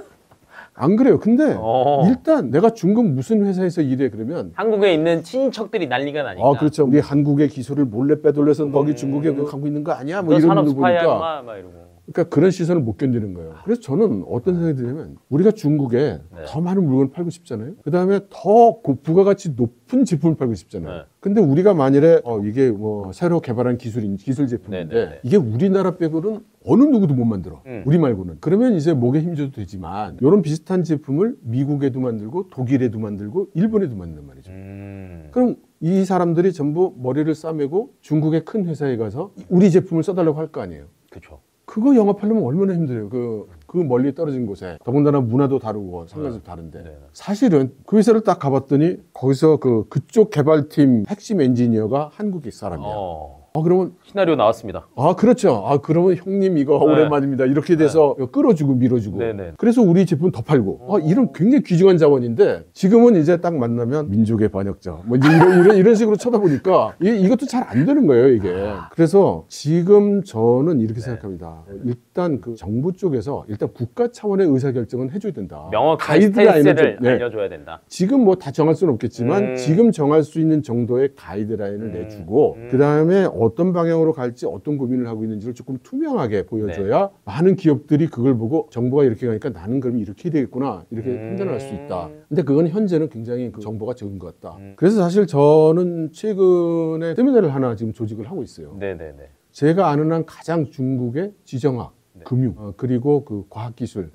Speaker 2: 안 그래요. 근데
Speaker 1: 어.
Speaker 2: 일단 내가 중국 무슨 회사에서 일해 그러면
Speaker 1: 한국에 있는 친척들이 난리가 나니까.
Speaker 2: 아 그렇죠. 우리 한국의 기술을 몰래 빼돌려서 거기
Speaker 1: 음.
Speaker 2: 중국에 그거 갖고 있는 거 아니야? 뭐
Speaker 1: 너
Speaker 2: 이런
Speaker 1: 산업
Speaker 2: 분들
Speaker 1: 스파이야
Speaker 2: 보니까
Speaker 1: 인마 막 이러고.
Speaker 2: 그러니까 그런 시선을 못 견디는 거예요. 그래서 저는 어떤 생각이 드냐면 우리가 중국에
Speaker 1: 네.
Speaker 2: 더 많은 물건을 팔고 싶잖아요. 그 다음에 더 고- 부가가치 높은 제품을 팔고 싶잖아요.
Speaker 1: 네.
Speaker 2: 근데 우리가 만일에 어, 이게 뭐 새로 개발한 기술인 기술 제품인데
Speaker 1: 네, 네, 네.
Speaker 2: 이게 우리나라 빼고는 어느 누구도 못 만들어.
Speaker 1: 음.
Speaker 2: 우리 말고는. 그러면 이제 목에 힘줘도 되지만 이런 비슷한 제품을 미국에도 만들고 독일에도 만들고 일본에도 만든단 말이죠.
Speaker 1: 음.
Speaker 2: 그럼 이 사람들이 전부 머리를 싸매고 중국의 큰 회사에 가서 우리 제품을 써달라고 할 거 아니에요.
Speaker 1: 그렇죠.
Speaker 2: 그거 영업하려면 얼마나 힘들어요. 그, 그 멀리 떨어진 곳에. 더군다나 문화도 다르고 상관도 다른데.
Speaker 1: 네.
Speaker 2: 사실은 그 회사를 딱 가봤더니 거기서 그, 그쪽 개발팀 핵심 엔지니어가 한국 사람이야.
Speaker 1: 어.
Speaker 2: 아, 그러면,
Speaker 1: 시나리오 나왔습니다.
Speaker 2: 아, 그렇죠. 아, 그러면 형님 이거
Speaker 1: 네.
Speaker 2: 오랜만입니다. 이렇게 돼서 끌어주고 밀어주고.
Speaker 1: 네네.
Speaker 2: 그래서 우리 제품 더 팔고. 아, 이런 굉장히 귀중한 자원인데 지금은 이제 딱 만나면 민족의 반역자. 뭐 이제 이런, 이런, 이런 식으로 쳐다보니까 이, 이것도 잘 안 되는 거예요, 이게. 그래서 지금 저는 이렇게 생각합니다. 일단 그 정부 쪽에서 일단 국가 차원의 의사결정은 해줘야 된다.
Speaker 1: 명확한
Speaker 2: 가이드라인을
Speaker 1: 스탠스를
Speaker 2: 좀, 네.
Speaker 1: 알려줘야 된다.
Speaker 2: 지금 뭐 다 정할 수는 없겠지만
Speaker 1: 음.
Speaker 2: 지금 정할 수 있는 정도의 가이드라인을
Speaker 1: 음.
Speaker 2: 내주고
Speaker 1: 음.
Speaker 2: 그 다음에 어떤 방향으로 갈지 어떤 고민을 하고 있는지를 조금 투명하게 보여줘야 많은 기업들이 그걸 보고 정부가 이렇게 가니까 나는 그럼 이렇게 해야 되겠구나 이렇게
Speaker 1: 음.
Speaker 2: 판단할 수 있다. 근데 그건 현재는 굉장히 그 정보가 적은 것 같다.
Speaker 1: 음.
Speaker 2: 그래서 사실 저는 최근에 세미나를 하나 지금 조직을 하고 있어요.
Speaker 1: 네네네.
Speaker 2: 제가 아는 한 가장 중국의 지정학,
Speaker 1: 네.
Speaker 2: 금융, 어, 그리고 그 과학기술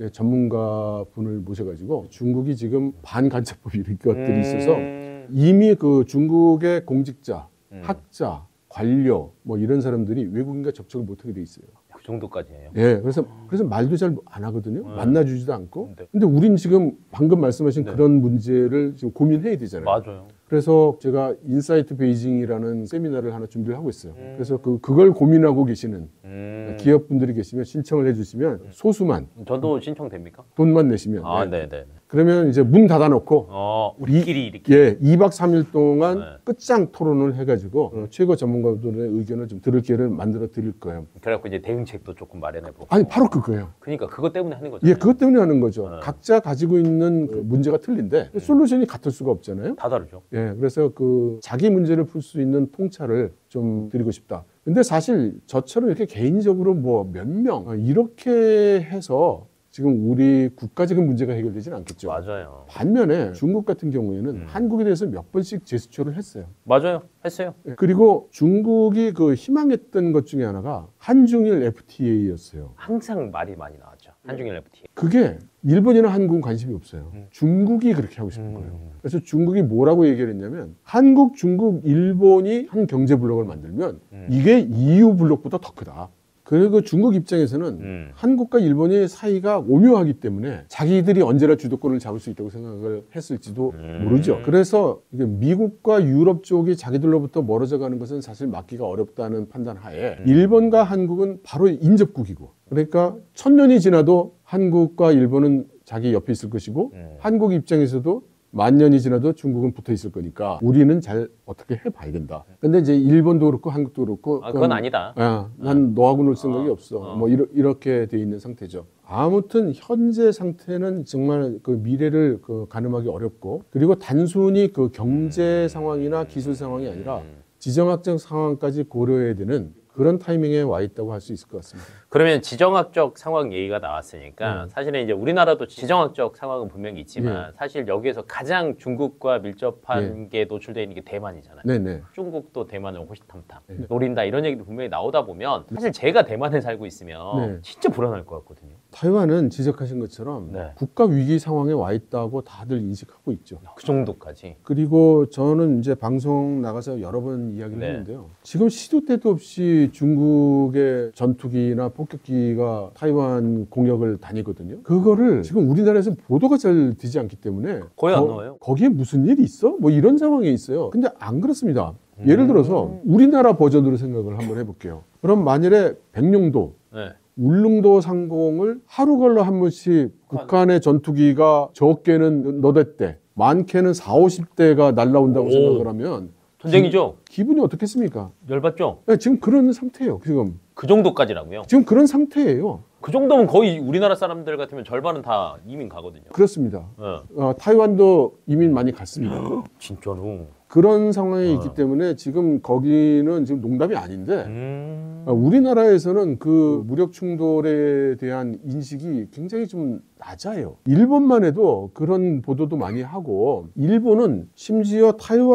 Speaker 2: 전문가 분을 모셔가지고 중국이 지금 반간첩법 이런 것들이 있어서
Speaker 1: 음.
Speaker 2: 이미 그 중국의 공직자,
Speaker 1: 음.
Speaker 2: 학자, 관료 뭐 이런 사람들이 외국인과 접촉을 못하게 돼 있어요.
Speaker 1: 그 정도까지예요.
Speaker 2: 예, 그래서 그래서 말도 잘 안 하거든요.
Speaker 1: 네.
Speaker 2: 만나주지도 않고.
Speaker 1: 네.
Speaker 2: 근데 우린 지금 방금 말씀하신
Speaker 1: 네.
Speaker 2: 그런 문제를 지금 고민해야 되잖아요.
Speaker 1: 맞아요.
Speaker 2: 그래서 제가 인사이트 베이징이라는 세미나를 하나 준비를 하고 있어요.
Speaker 1: 음.
Speaker 2: 그래서 그 그걸 고민하고 계시는
Speaker 1: 음.
Speaker 2: 기업분들이 계시면 신청을 해주시면 소수만
Speaker 1: 저도 신청됩니까?
Speaker 2: 돈만 내시면
Speaker 1: 아,
Speaker 2: 네.
Speaker 1: 네네.
Speaker 2: 그러면 이제 문 닫아놓고
Speaker 1: 어, 우리끼리 이렇게.
Speaker 2: 예, 이박 삼일 동안
Speaker 1: 네.
Speaker 2: 끝장 토론을 해가지고 어, 최고 전문가들의 의견을 좀 들을 기회를 만들어 드릴 거예요.
Speaker 1: 그래갖고 이제 대응책도 조금 마련해보고.
Speaker 2: 아니 바로 그거예요.
Speaker 1: 그러니까 그것 때문에 하는 거죠.
Speaker 2: 예, 그것 때문에 하는 거죠.
Speaker 1: 네.
Speaker 2: 각자 가지고 있는 그 문제가 틀린데 솔루션이 같을 수가 없잖아요.
Speaker 1: 다 다르죠.
Speaker 2: 예, 그래서 그 자기 문제를 풀 수 있는 통찰을 좀 드리고 싶다. 근데 사실 저처럼 이렇게 개인적으로 뭐 몇 명 이렇게 해서 지금 우리 국가적인 문제가 해결되지는 않겠죠.
Speaker 1: 맞아요.
Speaker 2: 반면에 중국 같은 경우에는
Speaker 1: 음.
Speaker 2: 한국에 대해서 몇 번씩 제스처를 했어요.
Speaker 1: 맞아요. 했어요.
Speaker 2: 예, 그리고 중국이 그 희망했던 것 중에 하나가 한중일 에프티에이였어요.
Speaker 1: 항상 말이 많이 나왔죠. 한중일 에프티에이.
Speaker 2: 그게 일본이나 한국은 관심이 없어요.
Speaker 1: 음.
Speaker 2: 중국이 그렇게 하고 싶은
Speaker 1: 음.
Speaker 2: 거예요. 그래서 중국이 뭐라고 얘기를 했냐면 한국, 중국, 일본이 한 경제 블록을 만들면
Speaker 1: 음.
Speaker 2: 이게 이유 블록보다 더 크다. 그리고 중국 입장에서는
Speaker 1: 음.
Speaker 2: 한국과 일본의 사이가 오묘하기 때문에 자기들이 언제나 주도권을 잡을 수 있다고 생각을 했을지도
Speaker 1: 음.
Speaker 2: 모르죠. 그래서 이게 미국과 유럽 쪽이 자기들로부터 멀어져 가는 것은 사실 막기가 어렵다는 판단 하에
Speaker 1: 음.
Speaker 2: 일본과 한국은 바로 인접국이고 그러니까 천년이 지나도 한국과 일본은 자기 옆에 있을 것이고
Speaker 1: 음.
Speaker 2: 한국 입장에서도 만 년이 지나도 중국은 붙어 있을 거니까 우리는 잘 어떻게 해봐야 된다. 근데 이제 일본도 그렇고 한국도 그렇고
Speaker 1: 아, 그건 아니다.
Speaker 2: 야, 난 너하고 놀 생각이
Speaker 1: 어,
Speaker 2: 없어.
Speaker 1: 어.
Speaker 2: 뭐 이러, 이렇게 돼 있는 상태죠. 아무튼 현재 상태는 정말 그 미래를 그 가늠하기 어렵고 그리고 단순히 그 경제 상황이나 기술 상황이 아니라
Speaker 1: 음.
Speaker 2: 지정학적 상황까지 고려해야 되는 그런 타이밍에 와 있다고 할 수 있을 것 같습니다.
Speaker 1: 그러면 지정학적 상황 얘기가 나왔으니까
Speaker 2: 네.
Speaker 1: 사실은 이제 우리나라도 지정학적 상황은 분명히 있지만
Speaker 2: 예.
Speaker 1: 사실 여기에서 가장 중국과 밀접한 게 노출되어 있는 게 대만이잖아요.
Speaker 2: 네네.
Speaker 1: 중국도 대만을 호시탐탐
Speaker 2: 네.
Speaker 1: 노린다 이런 얘기도 분명히 나오다 보면 사실 제가 대만에 살고 있으면
Speaker 2: 네.
Speaker 1: 진짜 불안할 것 같거든요.
Speaker 2: 타이완은 지적하신 것처럼
Speaker 1: 네.
Speaker 2: 국가 위기 상황에 와 있다고 다들 인식하고 있죠.
Speaker 1: 그 정도까지.
Speaker 2: 그리고 저는 이제 방송 나가서 여러 번 이야기를
Speaker 1: 네.
Speaker 2: 했는데요. 지금 시도 때도 없이 중국의 전투기나 폭격기가 타이완 공역을 다니거든요. 그거를 지금 우리나라에서 보도가 잘 되지 않기 때문에
Speaker 1: 거의 안
Speaker 2: 거-
Speaker 1: 나와요.
Speaker 2: 거기에 무슨 일이 있어? 뭐 이런 상황에 있어요. 근데 안 그렇습니다.
Speaker 1: 음.
Speaker 2: 예를 들어서 우리나라 버전으로 생각을 한번 해볼게요. 그럼 만일에 백령도,
Speaker 1: 네.
Speaker 2: 울릉도 상공을 하루 걸러 한 번씩 북한의 전투기가 적게는 너댓 대, 많게는 사오십 대가 날라온다고
Speaker 1: 오.
Speaker 2: 생각을 하면
Speaker 1: 전쟁이죠?
Speaker 2: 기, 기분이 어떻겠습니까?
Speaker 1: 열받죠?
Speaker 2: 네, 지금 그런 상태예요. 지금
Speaker 1: 그 정도까지라고요?
Speaker 2: 지금 그런 상태예요.
Speaker 1: 그 정도면 거의 우리나라 사람들 같으면 절반은 다 이민 가거든요.
Speaker 2: 그렇습니다.
Speaker 1: 네.
Speaker 2: 어, 타이완도 이민 많이 갔습니다.
Speaker 1: 진짜로?
Speaker 2: 그런 상황이
Speaker 1: 어.
Speaker 2: 있기 때문에 지금 거기는 지금 농담이 아닌데
Speaker 1: 음...
Speaker 2: 어, 우리나라에서는 그 무력 충돌에 대한 인식이 굉장히 좀 낮아요. 일본만 해도 그런 보도도 많이 하고 일본은 심지어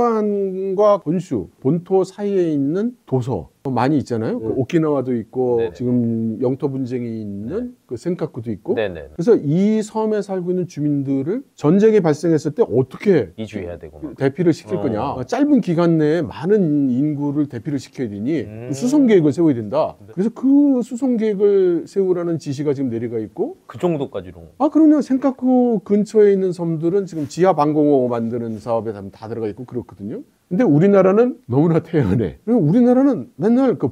Speaker 2: 타이완과 본슈, 본토 사이에 있는 도서 많이 있잖아요. 그 오키나와도 있고
Speaker 1: 네네.
Speaker 2: 지금 영토 분쟁이 있는
Speaker 1: 네.
Speaker 2: 그 센카쿠도 있고
Speaker 1: 네네.
Speaker 2: 그래서 이 섬에 살고 있는 주민들을 전쟁이 발생했을 때 어떻게
Speaker 1: 이주해야 되고 막.
Speaker 2: 대피를 시킬
Speaker 1: 어.
Speaker 2: 거냐. 짧은 기간 내에 많은 인구를 대피를 시켜야 되니
Speaker 1: 음.
Speaker 2: 수송 계획을 세워야 된다. 그래서 그 수송 계획을 세우라는 지시가 지금 내려가 있고
Speaker 1: 그 정도까지로.
Speaker 2: 아 그러면 센카쿠 근처에 있는 섬들은 지금 지하 방공호 만드는 사업에 다 들어가 있고 그렇거든요. 근데 우리나라는 너무나 태연해. 그리고 우리나라는 맨날 그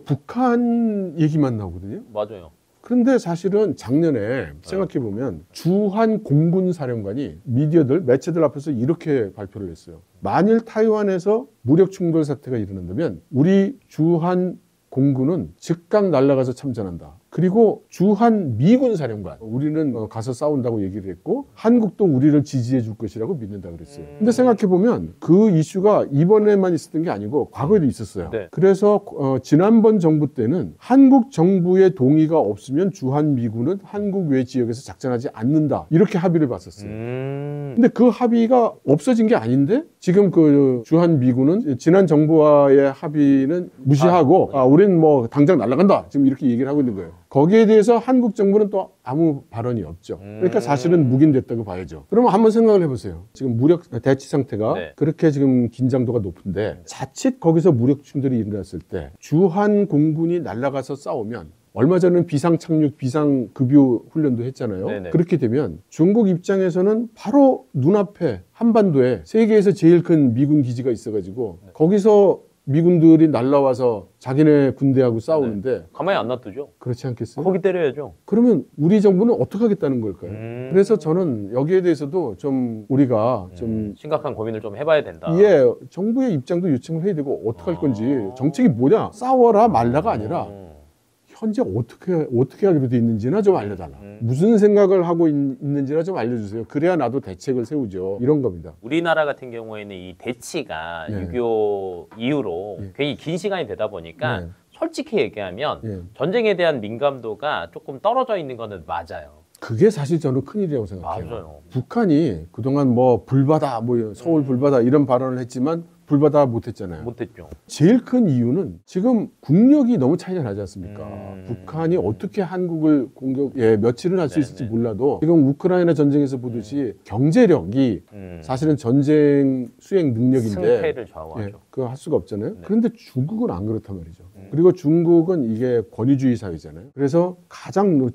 Speaker 2: 북한 얘기만 나오거든요.
Speaker 1: 맞아요.
Speaker 2: 그런데 사실은 작년에 생각해보면 주한 공군 사령관이 미디어들, 매체들 앞에서 이렇게 발표를 했어요. 만일 타이완에서 무력 충돌 사태가 일어난다면 우리 주한 공군은 즉각 날아가서 참전한다. 그리고 주한 미군 사령관, 우리는 가서 싸운다고 얘기를 했고 한국도 우리를 지지해 줄 것이라고 믿는다 그랬어요. 근데 생각해보면 그 이슈가 이번에만 있었던 게 아니고 과거에도 있었어요.
Speaker 1: 네.
Speaker 2: 그래서 어, 지난번 정부 때는 한국 정부의 동의가 없으면 주한 미군은 한국 외 지역에서 작전하지 않는다. 이렇게 합의를 봤었어요.
Speaker 1: 음...
Speaker 2: 근데 그 합의가 없어진 게 아닌데 지금 그 주한 미군은 지난 정부와의 합의는 무시하고 아, 우리는 뭐 당장 날아간다. 지금 이렇게 얘기를 하고 있는 거예요. 거기에 대해서 한국 정부는 또 아무 발언이 없죠. 그러니까 사실은 묵인됐다고 봐야죠. 그러면 한번 생각을 해보세요. 지금 무력 대치 상태가
Speaker 1: 네.
Speaker 2: 그렇게 지금 긴장도가 높은데 자칫 거기서 무력 충돌이 일어났을 때 주한 공군이 날아가서 싸우면 얼마 전에는 비상 착륙, 비상 급유 훈련도 했잖아요.
Speaker 1: 네네.
Speaker 2: 그렇게 되면 중국 입장에서는 바로 눈앞에 한반도에 세계에서 제일 큰 미군 기지가 있어가지고
Speaker 1: 네.
Speaker 2: 거기서 미군들이 날라와서 자기네 군대하고 싸우는데
Speaker 1: 가만히 안 놔두죠.
Speaker 2: 그렇지 않겠어요?
Speaker 1: 거기 때려야죠.
Speaker 2: 그러면 우리 정부는 어떻게 하겠다는 걸까요?
Speaker 1: 음...
Speaker 2: 그래서 저는 여기에 대해서도 좀 우리가 좀
Speaker 1: 음, 심각한 고민을 좀 해봐야 된다.
Speaker 2: 예, 정부의 입장도 요청을 해야 되고 어떻게 할 건지
Speaker 1: 아.
Speaker 2: 정책이 뭐냐 싸워라 말라가 아니라
Speaker 1: 음.
Speaker 2: 현재 어떻게 어떻게 하기로 돼 있는지나 좀 알려달라.
Speaker 1: 음.
Speaker 2: 무슨 생각을 하고 있, 있는지나 좀 알려주세요. 그래야 나도 대책을 세우죠. 이런 겁니다.
Speaker 1: 우리나라 같은 경우에는 이 대치가
Speaker 2: 네.
Speaker 1: 육이오 이후로
Speaker 2: 네.
Speaker 1: 굉장히 긴 시간이 되다 보니까
Speaker 2: 네.
Speaker 1: 솔직히 얘기하면
Speaker 2: 예.
Speaker 1: 전쟁에 대한 민감도가 조금 떨어져 있는 거는 맞아요.
Speaker 2: 그게 사실 저는 큰일이라고 생각해요.
Speaker 1: 맞아요.
Speaker 2: 북한이 그동안 뭐 불바다, 뭐 서울 불바다 이런 발언을 했지만 불바다 못했잖아요.
Speaker 1: 못했죠.
Speaker 2: 제일 큰 이유는 지금 국력이 너무 차이가 나지 않습니까?
Speaker 1: 음.
Speaker 2: 북한이 어떻게 한국을 공격, 예, 며칠은 할 수 있을지
Speaker 1: 네네.
Speaker 2: 몰라도 지금 우크라이나 전쟁에서 보듯이 경제력이
Speaker 1: 음.
Speaker 2: 사실은 전쟁 수행 능력인데
Speaker 1: 승패를
Speaker 2: 예,
Speaker 1: 좌우하죠.
Speaker 2: 그거 할 수가 없잖아요.
Speaker 1: 네.
Speaker 2: 그런데 중국은 안 그렇단 말이죠.
Speaker 1: 음.
Speaker 2: 그리고 중국은 이게 권위주의 사회잖아요. 그래서 가장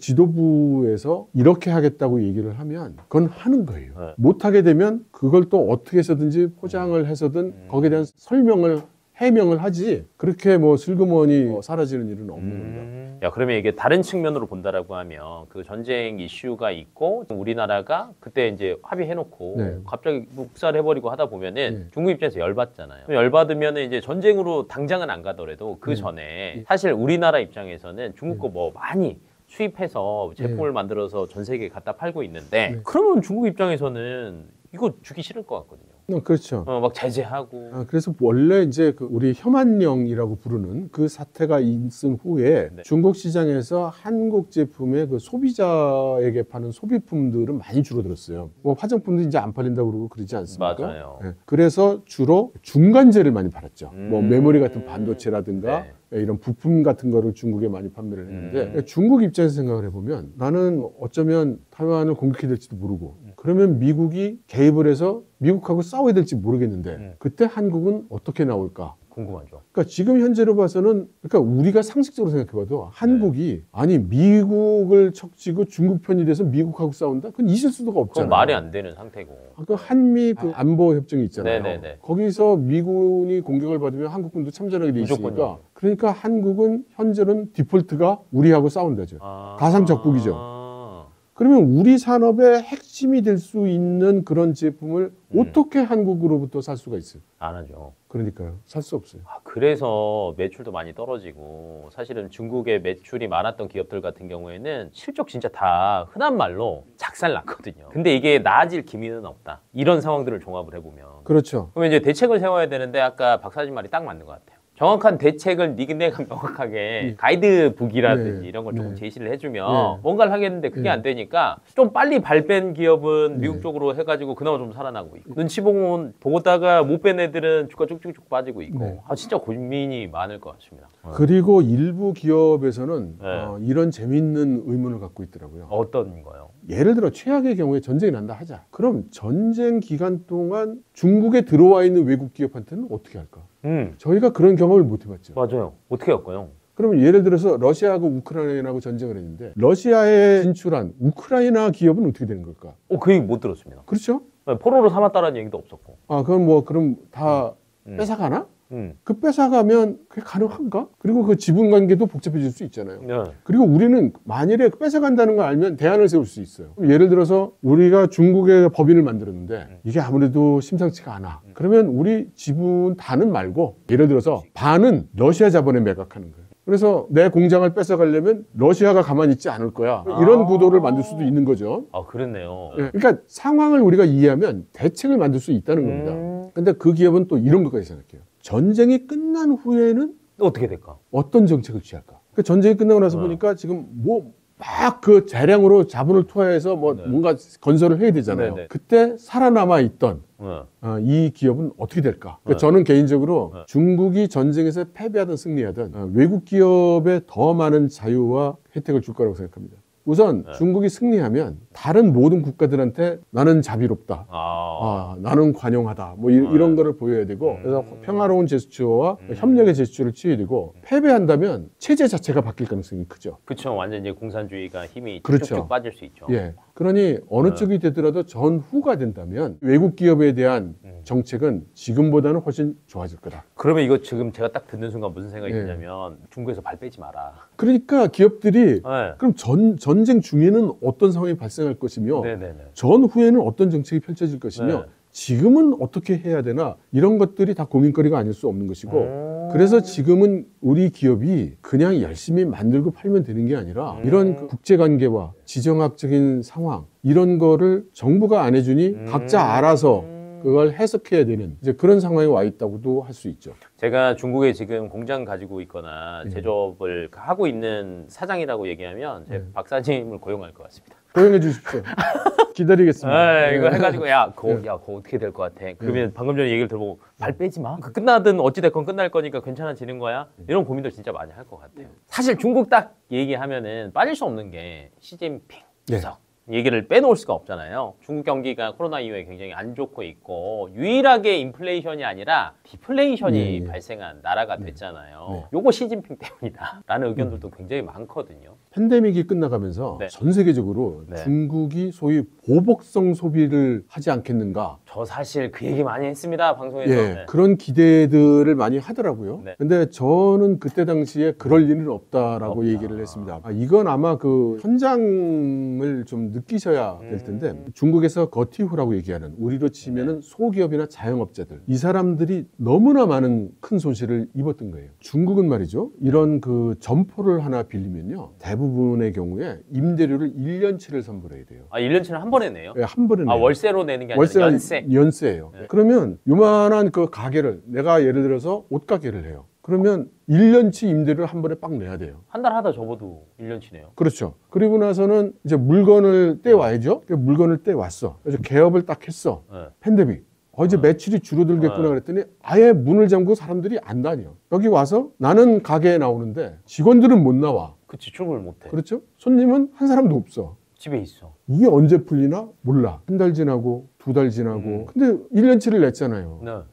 Speaker 2: 지도부에서 이렇게 하겠다고 얘기를 하면 그건 하는 거예요.
Speaker 1: 네.
Speaker 2: 못하게 되면 그걸 또 어떻게 해서든지 포장을 해서든
Speaker 1: 음.
Speaker 2: 거기에 대한 설명을 해명을 하지 그렇게 뭐 슬그머니 뭐 사라지는 일은 없는 겁니다.
Speaker 1: 음. 야, 그러면 이게 다른 측면으로 본다라고 하면 그 전쟁 이슈가 있고 우리나라가 그때 이제 합의해놓고
Speaker 2: 네.
Speaker 1: 갑자기 묵살해버리고 하다 보면은
Speaker 2: 네.
Speaker 1: 중국 입장에서 열받잖아요. 그럼 열받으면 이제 전쟁으로 당장은 안 가더라도 그
Speaker 2: 네.
Speaker 1: 전에 사실 우리나라 입장에서는 중국 거 뭐 많이 수입해서 제품을
Speaker 2: 네.
Speaker 1: 만들어서 전 세계에 갖다 팔고 있는데
Speaker 2: 네.
Speaker 1: 그러면 중국 입장에서는 이거 주기 싫을 것 같거든요.
Speaker 2: 어, 그렇죠.
Speaker 1: 어, 막 제재하고
Speaker 2: 아, 그래서 원래 이제 그 우리 혐한령이라고 부르는 그 사태가 있은 후에
Speaker 1: 네.
Speaker 2: 중국 시장에서 한국 제품의 그 소비자에게 파는 소비품들은 많이 줄어들었어요. 뭐 화장품도 이제 안 팔린다고 그러고 그러지 않습니까?
Speaker 1: 맞아요.
Speaker 2: 네. 그래서 주로 중간재를 많이 팔았죠.
Speaker 1: 음.
Speaker 2: 뭐 메모리 같은 반도체라든가
Speaker 1: 네.
Speaker 2: 이런 부품 같은 거를 중국에 많이 판매를 했는데
Speaker 1: 음.
Speaker 2: 중국 입장에서 생각을 해보면 나는 어쩌면 타이완을 공격해야 될지도 모르고
Speaker 1: 음.
Speaker 2: 그러면 미국이 개입을 해서 미국하고 싸워야 될지 모르겠는데
Speaker 1: 음.
Speaker 2: 그때 한국은 어떻게 나올까?
Speaker 1: 궁금하죠.
Speaker 2: 그러니까 지금 현재로 봐서는 그러니까 우리가 상식적으로 생각해봐도 한국이 아니 미국을 척지고 중국 편이 돼서 미국하고 싸운다? 그건 있을 수가
Speaker 1: 그건
Speaker 2: 없잖아요.
Speaker 1: 말이 안 되는 상태고.
Speaker 2: 아까 한미 그 안보 협정이 있잖아요.
Speaker 1: 네네네.
Speaker 2: 거기서 미군이 공격을 받으면 한국군도 참전하게 돼 있으니까
Speaker 1: 무조건요.
Speaker 2: 그러니까 한국은 현재는 디폴트가 우리하고 싸운다죠.
Speaker 1: 아...
Speaker 2: 가상적국이죠.
Speaker 1: 아...
Speaker 2: 그러면 우리 산업의 핵심이 될 수 있는 그런 제품을
Speaker 1: 음.
Speaker 2: 어떻게 한국으로부터 살 수가 있어요?
Speaker 1: 안 하죠.
Speaker 2: 그러니까요. 살 수 없어요.
Speaker 1: 아, 그래서 매출도 많이 떨어지고 사실은 중국에 매출이 많았던 기업들 같은 경우에는 실적 진짜 다 흔한 말로 작살 났거든요. 근데 이게 나아질 기미는 없다. 이런 상황들을 종합을 해보면
Speaker 2: 그렇죠.
Speaker 1: 그러면 이제 대책을 세워야 되는데 아까 박사님 말이 딱 맞는 것 같아요. 정확한 대책을 니네가 명확하게
Speaker 2: 네.
Speaker 1: 가이드북이라든지
Speaker 2: 네.
Speaker 1: 이런 걸 조금
Speaker 2: 네.
Speaker 1: 제시를 해주면
Speaker 2: 네.
Speaker 1: 뭔가를 하겠는데 그게
Speaker 2: 네.
Speaker 1: 안 되니까 좀 빨리 발 뺀 기업은
Speaker 2: 네.
Speaker 1: 미국 쪽으로 해가지고 그나마 좀 살아나고 있고 눈치 보고 보다가 못 뺀 애들은 주가 쭉쭉쭉 빠지고 있고
Speaker 2: 네.
Speaker 1: 아 진짜 고민이 많을 것 같습니다.
Speaker 2: 그리고 일부 기업에서는
Speaker 1: 네.
Speaker 2: 어, 이런 재미있는 의문을 갖고 있더라고요.
Speaker 1: 어떤 거요?
Speaker 2: 예를 들어 최악의 경우에 전쟁이 난다 하자. 그럼 전쟁 기간 동안 중국에 들어와 있는 외국 기업한테는 어떻게 할까?
Speaker 1: 음
Speaker 2: 저희가 그런 경험을 못 해봤죠.
Speaker 1: 맞아요. 어떻게 할까요?
Speaker 2: 그러면 예를 들어서 러시아하고 우크라이나하고 전쟁을 했는데 러시아에 진출한 우크라이나 기업은 어떻게 되는 걸까?
Speaker 1: 어, 그 얘기 못 들었습니다.
Speaker 2: 그렇죠?
Speaker 1: 포로로 삼았다라는 얘기도 없었고.
Speaker 2: 아, 그럼 뭐 그럼 다
Speaker 1: 음.
Speaker 2: 뺏어가나?
Speaker 1: 음.
Speaker 2: 그 뺏어가면 그게 가능한가? 그리고 그 지분 관계도 복잡해질 수 있잖아요.
Speaker 1: 네.
Speaker 2: 그리고 우리는 만일에 뺏어간다는 걸 알면 대안을 세울 수 있어요. 예를 들어서 우리가 중국의 법인을 만들었는데 이게 아무래도 심상치가 않아. 그러면 우리 지분 다는 말고 예를 들어서 반은 러시아 자본에 매각하는 거예요. 그래서 내 공장을 뺏어가려면 러시아가 가만히 있지 않을 거야. 이런
Speaker 1: 아.
Speaker 2: 구도를 만들 수도 있는 거죠.
Speaker 1: 아 그랬네요.
Speaker 2: 예, 그러니까 상황을 우리가 이해하면 대책을 만들 수 있다는 겁니다.
Speaker 1: 음.
Speaker 2: 근데 그 기업은 또 이런 것까지 생각해요. 전쟁이 끝난 후에는
Speaker 1: 어떻게 될까?
Speaker 2: 어떤 정책을 취할까? 그 전쟁이 끝나고 나서
Speaker 1: 네.
Speaker 2: 보니까 지금 뭐 막 그 대량으로 자본을 투하해서 뭐
Speaker 1: 네.
Speaker 2: 뭔가 건설을 해야 되잖아요.
Speaker 1: 네, 네.
Speaker 2: 그때 살아남아 있던
Speaker 1: 네.
Speaker 2: 어, 이 기업은 어떻게 될까? 그러니까
Speaker 1: 네.
Speaker 2: 저는 개인적으로
Speaker 1: 네.
Speaker 2: 중국이 전쟁에서 패배하든 승리하든 어, 외국 기업에 더 많은 자유와 혜택을 줄 거라고 생각합니다. 우선
Speaker 1: 네.
Speaker 2: 중국이 승리하면 다른 모든 국가들한테 나는 자비롭다.
Speaker 1: 아.
Speaker 2: 아, 나는 관용하다. 뭐 이,
Speaker 1: 네.
Speaker 2: 이런 거를 보여야 되고 그래서
Speaker 1: 음.
Speaker 2: 평화로운 제스처와
Speaker 1: 음.
Speaker 2: 협력의 제스처를 취해야 되고 패배한다면 체제 자체가 바뀔 가능성이 크죠.
Speaker 1: 그쵸. 완전 이제 공산주의가 힘이
Speaker 2: 그렇죠.
Speaker 1: 쭉쭉 빠질 수 있죠.
Speaker 2: 예. 그러니 어느
Speaker 1: 네.
Speaker 2: 쪽이 되더라도 전후가 된다면 외국 기업에 대한
Speaker 1: 음.
Speaker 2: 정책은 지금보다는 훨씬 좋아질 거다.
Speaker 1: 그러면 이거 지금 제가 딱 듣는 순간 무슨 생각이
Speaker 2: 예.
Speaker 1: 드냐면 중국에서 발 빼지 마라.
Speaker 2: 그러니까 기업들이
Speaker 1: 네.
Speaker 2: 그럼 전, 전쟁 중에는 어떤 상황이 발생할 것이며
Speaker 1: 네네네.
Speaker 2: 전후에는 어떤 정책이 펼쳐질 것이며
Speaker 1: 네.
Speaker 2: 지금은 어떻게 해야 되나 이런 것들이 다 고민거리가 아닐 수 없는 것이고
Speaker 1: 음.
Speaker 2: 그래서 지금은 우리 기업이 그냥 열심히 만들고 팔면 되는 게 아니라
Speaker 1: 음.
Speaker 2: 이런 그 국제관계와 지정학적인 상황 이런 거를 정부가 안 해주니
Speaker 1: 음.
Speaker 2: 각자 알아서 그걸 해석해야 되는 이제 그런 상황에 와 있다고도 할 수 있죠.
Speaker 1: 제가 중국에 지금 공장 가지고 있거나
Speaker 2: 네.
Speaker 1: 제조업을 하고 있는 사장이라고 얘기하면 제
Speaker 2: 네.
Speaker 1: 박사님을 고용할 것 같습니다.
Speaker 2: 고용해 주십시오. 기다리겠습니다.
Speaker 1: 아, 이거
Speaker 2: 네.
Speaker 1: 해가지고 야, 그거,
Speaker 2: 네.
Speaker 1: 야, 그거 어떻게 될 것 같아? 그러면 방금 전에 얘기를 들어보고 발 빼지 마. 그 끝나든 어찌 됐건 끝날 거니까 괜찮아지는 거야. 이런 고민들 진짜 많이 할 것 같아요. 사실 중국 딱 얘기하면은 빠질 수 없는 게 시진핑
Speaker 2: 네.
Speaker 1: 주석. 얘기를 빼놓을 수가 없잖아요. 중국 경기가 코로나 이후에 굉장히 안 좋고 있고 유일하게 인플레이션이 아니라 디플레이션이
Speaker 2: 네, 네.
Speaker 1: 발생한 나라가 됐잖아요.
Speaker 2: 네.
Speaker 1: 요거 시진핑 때문이다 라는 의견들도 굉장히 많거든요.
Speaker 2: 팬데믹이 끝나가면서
Speaker 1: 네.
Speaker 2: 전 세계적으로
Speaker 1: 네.
Speaker 2: 중국이 소위 보복성 소비를 하지 않겠는가
Speaker 1: 저 사실 그 얘기 많이 했습니다. 방송에서.
Speaker 2: 예,
Speaker 1: 네.
Speaker 2: 그런 기대들을 많이 하더라고요.
Speaker 1: 네.
Speaker 2: 근데 저는 그때 당시에 그럴 일은 없다라고
Speaker 1: 없다.
Speaker 2: 얘기를 했습니다. 아, 이건 아마 그 현장을 좀 느끼셔야 될 텐데
Speaker 1: 음.
Speaker 2: 중국에서 거티후라고 얘기하는 우리로 치면은 소기업이나 자영업자들 이 사람들이 너무나 많은 큰 손실을 입었던 거예요. 중국은 말이죠. 이런 그 점포를 하나 빌리면요. 대부분의 경우에 임대료를 일 년치를 선불해야 돼요.
Speaker 1: 아, 일 년치는 한 번에 내요?
Speaker 2: 예, 한 번에
Speaker 1: 아,
Speaker 2: 내요.
Speaker 1: 월세로 내는 게 아니라
Speaker 2: 월세가
Speaker 1: 연세.
Speaker 2: 연세예요.
Speaker 1: 네.
Speaker 2: 그러면 요만한 그 가게를 내가 예를 들어서 옷가게를 해요. 그러면 일 년치 임대료를 한 번에 빡 내야 돼요.
Speaker 1: 한 달 하다 접어도 일 년치네요.
Speaker 2: 그렇죠. 그리고 나서는 이제 물건을 떼와야죠. 그 물건을 떼왔어. 그래서 개업을 딱 했어.
Speaker 1: 네.
Speaker 2: 팬데믹. 어, 이제
Speaker 1: 어.
Speaker 2: 매출이 줄어들겠구나
Speaker 1: 어.
Speaker 2: 그랬더니 아예 문을 잠그고 사람들이 안 다녀. 여기 와서 나는 가게에 나오는데 직원들은 못 나와.
Speaker 1: 그치, 출근을 못 해.
Speaker 2: 그렇죠? 손님은 한 사람도 없어.
Speaker 1: 집에 있어.
Speaker 2: 이게 언제 풀리나? 몰라. 한 달 지나고 두 달 지나고.
Speaker 1: 음.
Speaker 2: 근데 일 년치를 냈잖아요.
Speaker 1: 네.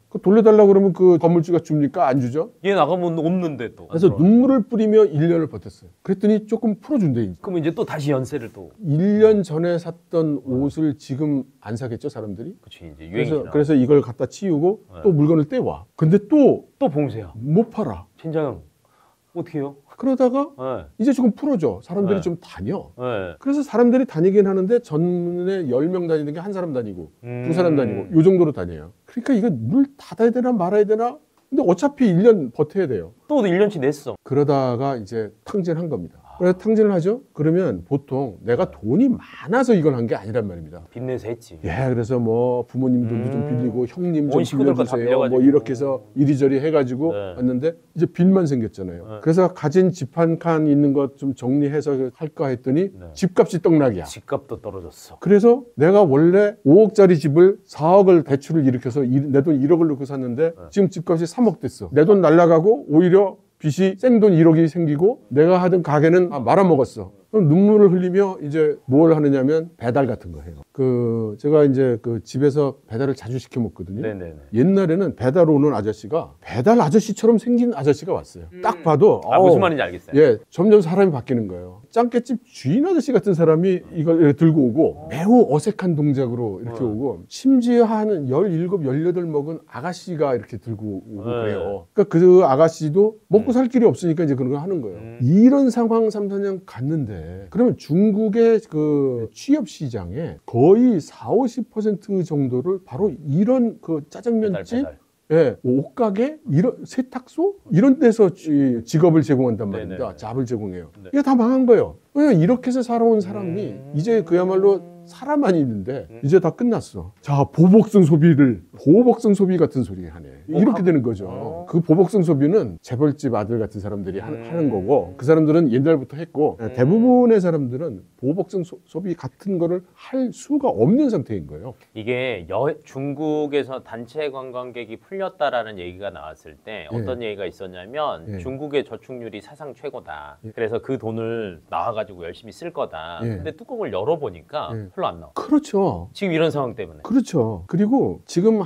Speaker 2: 그 돌려달라고 그러면 그 건물주가 줍니까? 안 주죠?
Speaker 1: 얘 나가면 없는데 또.
Speaker 2: 그래서 눈물을 뿌리며 일 년을 버텼어요. 그랬더니 조금 풀어준대. 이제.
Speaker 1: 그럼 이제 또 다시 연세를 또.
Speaker 2: 일 년 전에 샀던 옷을 지금 안 사겠죠, 사람들이?
Speaker 1: 그치, 이제 유행이
Speaker 2: 그래서,
Speaker 1: 지나.
Speaker 2: 그래서 이걸 갖다 치우고
Speaker 1: 네.
Speaker 2: 또 물건을 떼와. 근데 또 못
Speaker 1: 또 봉쇄야.
Speaker 2: 팔아.
Speaker 1: 진짜요? 어떻게 해요?
Speaker 2: 그러다가
Speaker 1: 네.
Speaker 2: 이제 조금 풀어줘. 사람들이
Speaker 1: 네.
Speaker 2: 좀 다녀.
Speaker 1: 네.
Speaker 2: 그래서 사람들이 다니긴 하는데 전에 열 명 다니는 게 한 사람 다니고
Speaker 1: 음.
Speaker 2: 두 사람 다니고 요 정도로 다녀요. 그러니까 이거 물 닫아야 되나 말아야 되나? 근데 어차피 일 년 버텨야 돼요.
Speaker 1: 또 일 년치 냈어.
Speaker 2: 그러다가 이제 탕진한 겁니다. 그래서 탕진을 하죠? 그러면 보통 내가 돈이 많아서 이걸 한 게 아니란 말입니다.
Speaker 1: 빚내서 했지.
Speaker 2: 예, 그래서 뭐 부모님 돈도
Speaker 1: 음.
Speaker 2: 좀 빌리고 형님 좀
Speaker 1: 온 식구들 거다
Speaker 2: 빌려주세요.
Speaker 1: 빌려가지고.
Speaker 2: 뭐 이렇게 해서 이리저리 해가지고
Speaker 1: 네.
Speaker 2: 왔는데 이제 빚만 생겼잖아요.
Speaker 1: 네.
Speaker 2: 그래서 가진 집 한 칸 있는 것 좀 정리해서 할까 했더니
Speaker 1: 네.
Speaker 2: 집값이 떡락이야.
Speaker 1: 집값도 떨어졌어.
Speaker 2: 그래서 내가 원래 오억짜리 집을 사억을 대출을 일으켜서 내 돈 일억을 넣고 샀는데
Speaker 1: 네.
Speaker 2: 지금 집값이 삼억 됐어. 내 돈 날라가고 오히려 빚이 생돈 일억이 생기고 내가 하던 가게는 아, 말아먹었어. 그럼 눈물을 흘리며 이제 뭘 하느냐면 배달 같은 거 해요. 그 제가 이제 그 집에서 배달을 자주 시켜 먹거든요.
Speaker 1: 네네네.
Speaker 2: 옛날에는 배달 오는 아저씨가 배달 아저씨처럼 생긴 아저씨가 왔어요.
Speaker 1: 음.
Speaker 2: 딱 봐도
Speaker 1: 아,
Speaker 2: 어우,
Speaker 1: 무슨 말인지 알겠어요.
Speaker 2: 예, 점점 사람이 바뀌는 거예요. 짱깨집 주인 아저씨 같은 사람이 이걸 이렇게 들고 오고 매우 어색한 동작으로 이렇게
Speaker 1: 어.
Speaker 2: 오고 심지어 한 열일곱, 열여덟 먹은 아가씨가 이렇게 들고 오고
Speaker 1: 네.
Speaker 2: 그래요. 그러니까 그 아가씨도 먹고 살 길이 없으니까 이제 그런 걸 하는 거예요.
Speaker 1: 음.
Speaker 2: 이런 상황 삼, 사 년 갔는데 그러면 중국의 그 취업 시장에 거의 사, 오십 퍼센트 정도를 바로 이런 그
Speaker 1: 배달,
Speaker 2: 짜장면집
Speaker 1: 배달.
Speaker 2: 예, 뭐 옷가게, 이런 세탁소 이런 데서 지- 직업을 제공한단 말입니다.
Speaker 1: 네네네.
Speaker 2: 잡을 제공해요.
Speaker 1: 네.
Speaker 2: 이게 다 망한 거예요. 왜 이렇게 해서 살아온 사람이
Speaker 1: 음.
Speaker 2: 이제 그야말로 사람 아니는데
Speaker 1: 음.
Speaker 2: 이제 다 끝났어. 자, 보복성 소비를 보복성 소비 같은 소리 하네.
Speaker 1: 뭐
Speaker 2: 이렇게
Speaker 1: 가-
Speaker 2: 되는 거죠.
Speaker 1: 어.
Speaker 2: 그 보복성 소비는 재벌집 아들 같은 사람들이 하-
Speaker 1: 음.
Speaker 2: 하는 거고 그 사람들은 옛날부터 했고
Speaker 1: 음.
Speaker 2: 대부분의 사람들은 보복성 소, 소비 같은 거를 할 수가 없는 상태인 거예요.
Speaker 1: 이게 여, 중국에서 단체 관광객이 풀렸다라는 얘기가 나왔을 때
Speaker 2: 예.
Speaker 1: 어떤 얘기가 있었냐면
Speaker 2: 예.
Speaker 1: 중국의 저축률이 사상 최고다.
Speaker 2: 예.
Speaker 1: 그래서 그 돈을 나와가지고 열심히 쓸 거다.
Speaker 2: 예.
Speaker 1: 근데 뚜껑을 열어보니까
Speaker 2: 예.
Speaker 1: 별로 안 나와.
Speaker 2: 그렇죠.
Speaker 1: 지금 이런 상황 때문에.
Speaker 2: 그렇죠. 그리고 지금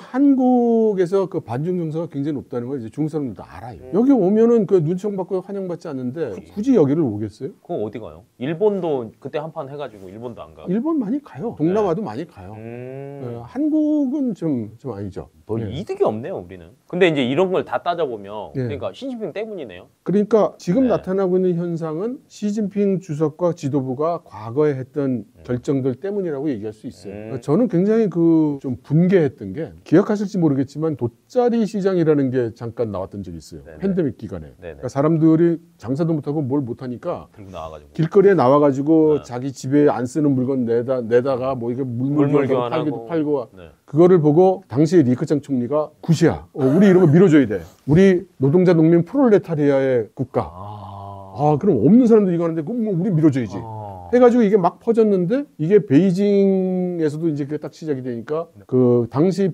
Speaker 2: 한국에서 그 반중 정서가 굉장히 높다는 걸 이제 중국 사람들도 알아요.
Speaker 1: 음.
Speaker 2: 여기 오면은 그 눈총 받고 환영받지 않는데
Speaker 1: 그치.
Speaker 2: 굳이 여기를 오겠어요?
Speaker 1: 그거 어디 가요? 일본도 그때 한판 해가지고 일본도 안 가고.
Speaker 2: 일본 많이 가요. 동남아도 많이 가요.
Speaker 1: 음.
Speaker 2: 어, 한국은 좀, 좀 아니죠.
Speaker 1: 별
Speaker 2: 예.
Speaker 1: 이득이 없네요, 우리는. 근데 이제 이런 걸 다 따져보면
Speaker 2: 예.
Speaker 1: 그러니까 시진핑 때문이네요.
Speaker 2: 그러니까 지금
Speaker 1: 네.
Speaker 2: 나타나고 있는 현상은 시진핑 주석과 지도부가 과거에 했던 결정들 때문이라고 얘기할 수 있어요.
Speaker 1: 음.
Speaker 2: 저는 굉장히 그 좀 분개했던 게 기억하실지 모르겠지만 돗자리 시장이라는 게 잠깐 나왔던 적이 있어요.
Speaker 1: 네네.
Speaker 2: 팬데믹 기간에.
Speaker 1: 네네.
Speaker 2: 그러니까 사람들이 장사도 못하고 뭘 못하니까
Speaker 1: 들고 나와가지고.
Speaker 2: 길거리에 나와가지고
Speaker 1: 네.
Speaker 2: 자기 집에 안 쓰는 물건 내다, 내다가 뭐 이게 물물
Speaker 1: 물물
Speaker 2: 교환하고 팔기도
Speaker 1: 교환하고.
Speaker 2: 팔고
Speaker 1: 네.
Speaker 2: 그거를 보고 당시에 리커창 총리가 굿이야. 어, 우리 이런 거 밀어줘야 돼. 우리 노동자 농민 프롤레타리아의 국가.
Speaker 1: 아.
Speaker 2: 아 그럼 없는 사람들이 이거 하는데 그럼 뭐 우리 밀어줘야지.
Speaker 1: 아.
Speaker 2: 해가지고 이게 막 퍼졌는데 이게 베이징에서도 이제 그게 딱 시작이 되니까 그 당시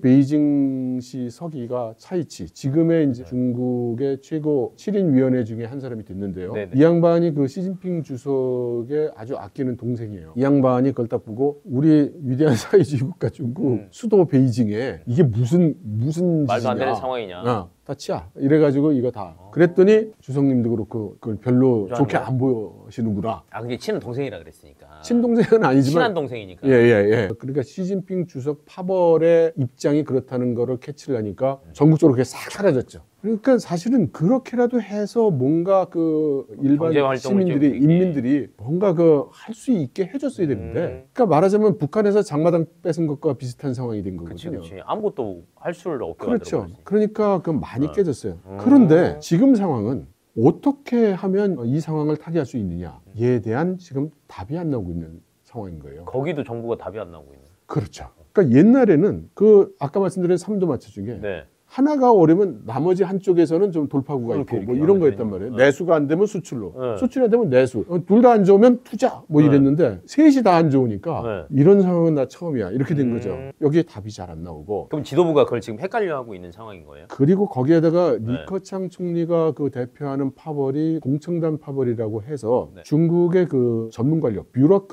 Speaker 2: 베이징시 서기가 차이치 지금의 이제 중국의 최고 칠 인 위원회 중에 한 사람이 됐는데요.
Speaker 1: 네네.
Speaker 2: 이 양반이 그 시진핑 주석의 아주 아끼는 동생이에요. 이 양반이 그걸 딱 보고 우리 위대한 사회주의 국가 중국
Speaker 1: 음.
Speaker 2: 수도 베이징에 이게 무슨 무슨
Speaker 1: 말도 안 되는
Speaker 2: 짓이냐.
Speaker 1: 상황이냐.
Speaker 2: 어, 다 치야. 이래가지고 이거 다.
Speaker 1: 어.
Speaker 2: 그랬더니 주석님도 그렇고 그걸 별로
Speaker 1: 좋아하는
Speaker 2: 좋게
Speaker 1: 거야?
Speaker 2: 안 보시는구나.
Speaker 1: 아 그게 친한 동생이라 그랬으니까.
Speaker 2: 친동생은 아니지만
Speaker 1: 친한 동생이니까.
Speaker 2: 예, 예, 예. 그러니까 시진핑 주석 파벌의 입장이 그렇다는 거를 캐치를 하니까 전국적으로 그게 싹 사라졌죠. 그러니까 사실은 그렇게라도 해서 뭔가 그 일반
Speaker 1: 경제 활동을
Speaker 2: 시민들이,
Speaker 1: 좀
Speaker 2: 인민들이 뭔가 그 할 수 있게 해줬어야 되는데.
Speaker 1: 음.
Speaker 2: 그러니까 말하자면 북한에서 장마당 뺏은 것과 비슷한 상황이 된
Speaker 1: 그렇지,
Speaker 2: 거거든요.
Speaker 1: 그렇지. 아무것도 할 수를 없게
Speaker 2: 그렇죠.
Speaker 1: 만들어버렸으니까.
Speaker 2: 그러니까 그 많이
Speaker 1: 어.
Speaker 2: 깨졌어요.
Speaker 1: 음.
Speaker 2: 그런데 지금 상황은 어떻게 하면 이 상황을 타개할 수 있느냐에 대한 지금 답이 안 나오고 있는 상황인 거예요.
Speaker 1: 거기도 정부가 답이 안 나오고 있는.
Speaker 2: 그렇죠. 그러니까 옛날에는 그 아까 말씀드린 삼도 마차 중에
Speaker 1: 네.
Speaker 2: 하나가 어려면 나머지 한쪽에서는 좀 돌파구가
Speaker 1: 그렇게
Speaker 2: 있고 뭐
Speaker 1: 이렇게
Speaker 2: 이런
Speaker 1: 하면
Speaker 2: 거였단 말이에요.
Speaker 1: 되니까.
Speaker 2: 내수가 안 되면 수출로,
Speaker 1: 네.
Speaker 2: 수출이 안 되면 내수. 둘 다 안 좋으면 투자 뭐
Speaker 1: 네.
Speaker 2: 이랬는데 셋이 다 안 좋으니까
Speaker 1: 네.
Speaker 2: 이런 상황은 나 처음이야. 이렇게 된
Speaker 1: 음.
Speaker 2: 거죠. 여기에 답이 잘 안 나오고.
Speaker 1: 그럼 지도부가 그걸 지금 헷갈려하고 있는 상황인 거예요?
Speaker 2: 그리고 거기에다가
Speaker 1: 네.
Speaker 2: 리커창 총리가 그 대표하는 파벌이 공청단 파벌이라고 해서
Speaker 1: 네.
Speaker 2: 중국의 그 전문 관력,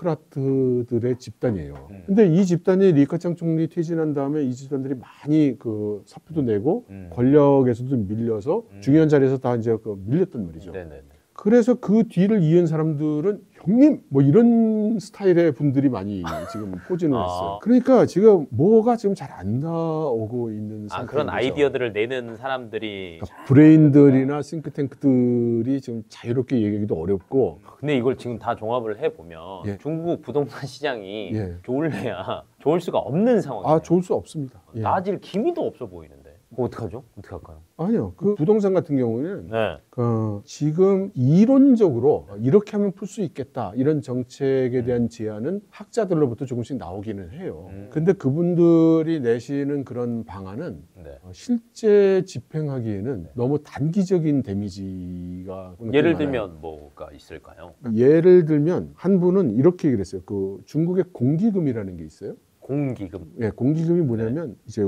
Speaker 2: 뷰로크라트들의 집단이에요.
Speaker 1: 음.
Speaker 2: 근데 이 집단이 리커창 총리 퇴진한 다음에 이 집단들이 많이 그 사표도 내고 되고
Speaker 1: 음.
Speaker 2: 권력에서도 밀려서
Speaker 1: 음.
Speaker 2: 중요한 자리에서 다 이제 그 밀렸단 말이죠.
Speaker 1: 네네네.
Speaker 2: 그래서 그 뒤를 이은 사람들은 형님 뭐 이런 스타일의 분들이 많이 지금 포진을
Speaker 1: 아.
Speaker 2: 했어요. 그러니까 지금 뭐가 지금 잘 안 나오고 있는
Speaker 1: 아
Speaker 2: 상태인
Speaker 1: 그런
Speaker 2: 거죠.
Speaker 1: 아이디어들을 내는 사람들이.
Speaker 2: 그러니까 브레인들이나 싱크탱크들이 지금 자유롭게 얘기하기도 어렵고.
Speaker 1: 근데 이걸 지금 다 종합을 해 보면
Speaker 2: 예.
Speaker 1: 중국 부동산 시장이
Speaker 2: 예.
Speaker 1: 좋을래야 좋을 수가 없는 상황이에요.
Speaker 2: 아 좋을 수 없습니다. 예.
Speaker 1: 나아질 기미도 없어 보이는데. 그거 어떡하죠? 어떻게 할까요?
Speaker 2: 아니요. 그 부동산 같은 경우는
Speaker 1: 네.
Speaker 2: 그 지금 이론적으로 이렇게 하면 풀 수 있겠다 이런 정책에 대한 제안은 학자들로부터 조금씩 나오기는 해요.
Speaker 1: 음.
Speaker 2: 근데 그분들이 내시는 그런 방안은
Speaker 1: 네.
Speaker 2: 어, 실제 집행하기에는 너무 단기적인 데미지가
Speaker 1: 예를
Speaker 2: 많아요.
Speaker 1: 들면 뭐가 있을까요?
Speaker 2: 예를 들면 한 분은 이렇게 얘기를 했어요. 그 중국의 공기금이라는 게 있어요.
Speaker 1: 공기금.
Speaker 2: 예, 공기금이 뭐냐면
Speaker 1: 네.
Speaker 2: 이제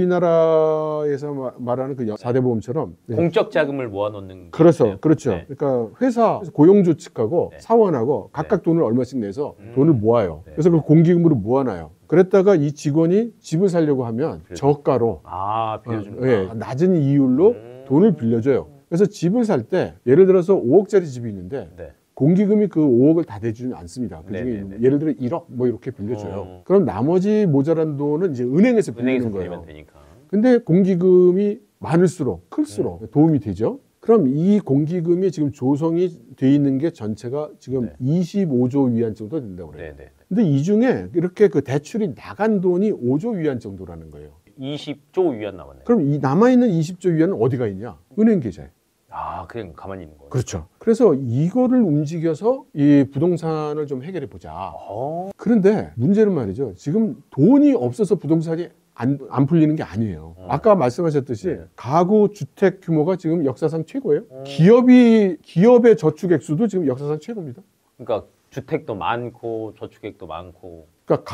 Speaker 2: 우리나라에서 마- 말하는 그 사 대 보험처럼 예,
Speaker 1: 공적 자금을 모아놓는. 게
Speaker 2: 그렇죠,
Speaker 1: 있어요.
Speaker 2: 그렇죠.
Speaker 1: 네.
Speaker 2: 그러니까 회사 고용 조직하고
Speaker 1: 네.
Speaker 2: 사원하고 각각 돈을 얼마씩 내서
Speaker 1: 음.
Speaker 2: 돈을 모아요.
Speaker 1: 네.
Speaker 2: 그래서 그 공기금으로 모아놔요. 그랬다가 이 직원이 집을 살려고 하면
Speaker 1: 그래서-
Speaker 2: 저가로
Speaker 1: 아
Speaker 2: 어,
Speaker 1: 빌려주는.
Speaker 2: 예, 낮은 이율로
Speaker 1: 음.
Speaker 2: 돈을 빌려줘요. 그래서 집을 살 때 예를 들어서 오억짜리 집이 있는데
Speaker 1: 네.
Speaker 2: 공기금이 그 오억을 다 대주진 않습니다. 그 중에
Speaker 1: 네네네.
Speaker 2: 예를 들어 일억 뭐 이렇게 빌려줘요.
Speaker 1: 어.
Speaker 2: 그럼 나머지 모자란 돈은 이제 은행에서 빌리는
Speaker 1: 은행에서
Speaker 2: 거예요.
Speaker 1: 빌리면 되니까.
Speaker 2: 근데 공기금이 많을수록 클수록
Speaker 1: 음.
Speaker 2: 도움이 되죠. 그럼 이 공기금이 지금 조성이 돼 있는 게 전체가 지금
Speaker 1: 네.
Speaker 2: 이십오조 위안 정도 된다고 그래요.
Speaker 1: 네네.
Speaker 2: 근데 이 중에 이렇게 그 대출이 나간 돈이 오조 위안 정도라는 거예요.
Speaker 1: 이십조 위안 남았네요.
Speaker 2: 그럼 이 남아있는 이십조 위안은 어디가 있냐? 은행 계좌에.
Speaker 1: 아 그냥 가만히 있는 거예요.
Speaker 2: 그렇죠. 그래서 이거를 움직여서 이 부동산을 좀 해결해 보자.
Speaker 1: 어.
Speaker 2: 그런데 문제는 말이죠. 지금 돈이 없어서 부동산이 안, 안 풀리는 게 아니에요.
Speaker 1: 어.
Speaker 2: 아까 말씀하셨듯이
Speaker 1: 네.
Speaker 2: 가구 주택 규모가 지금 역사상 최고예요.
Speaker 1: 어.
Speaker 2: 기업이 기업의 저축 액수도 지금 역사상 최고입니다.
Speaker 1: 그러니까 주택도 많고 저축액도 많고.
Speaker 2: 그러니까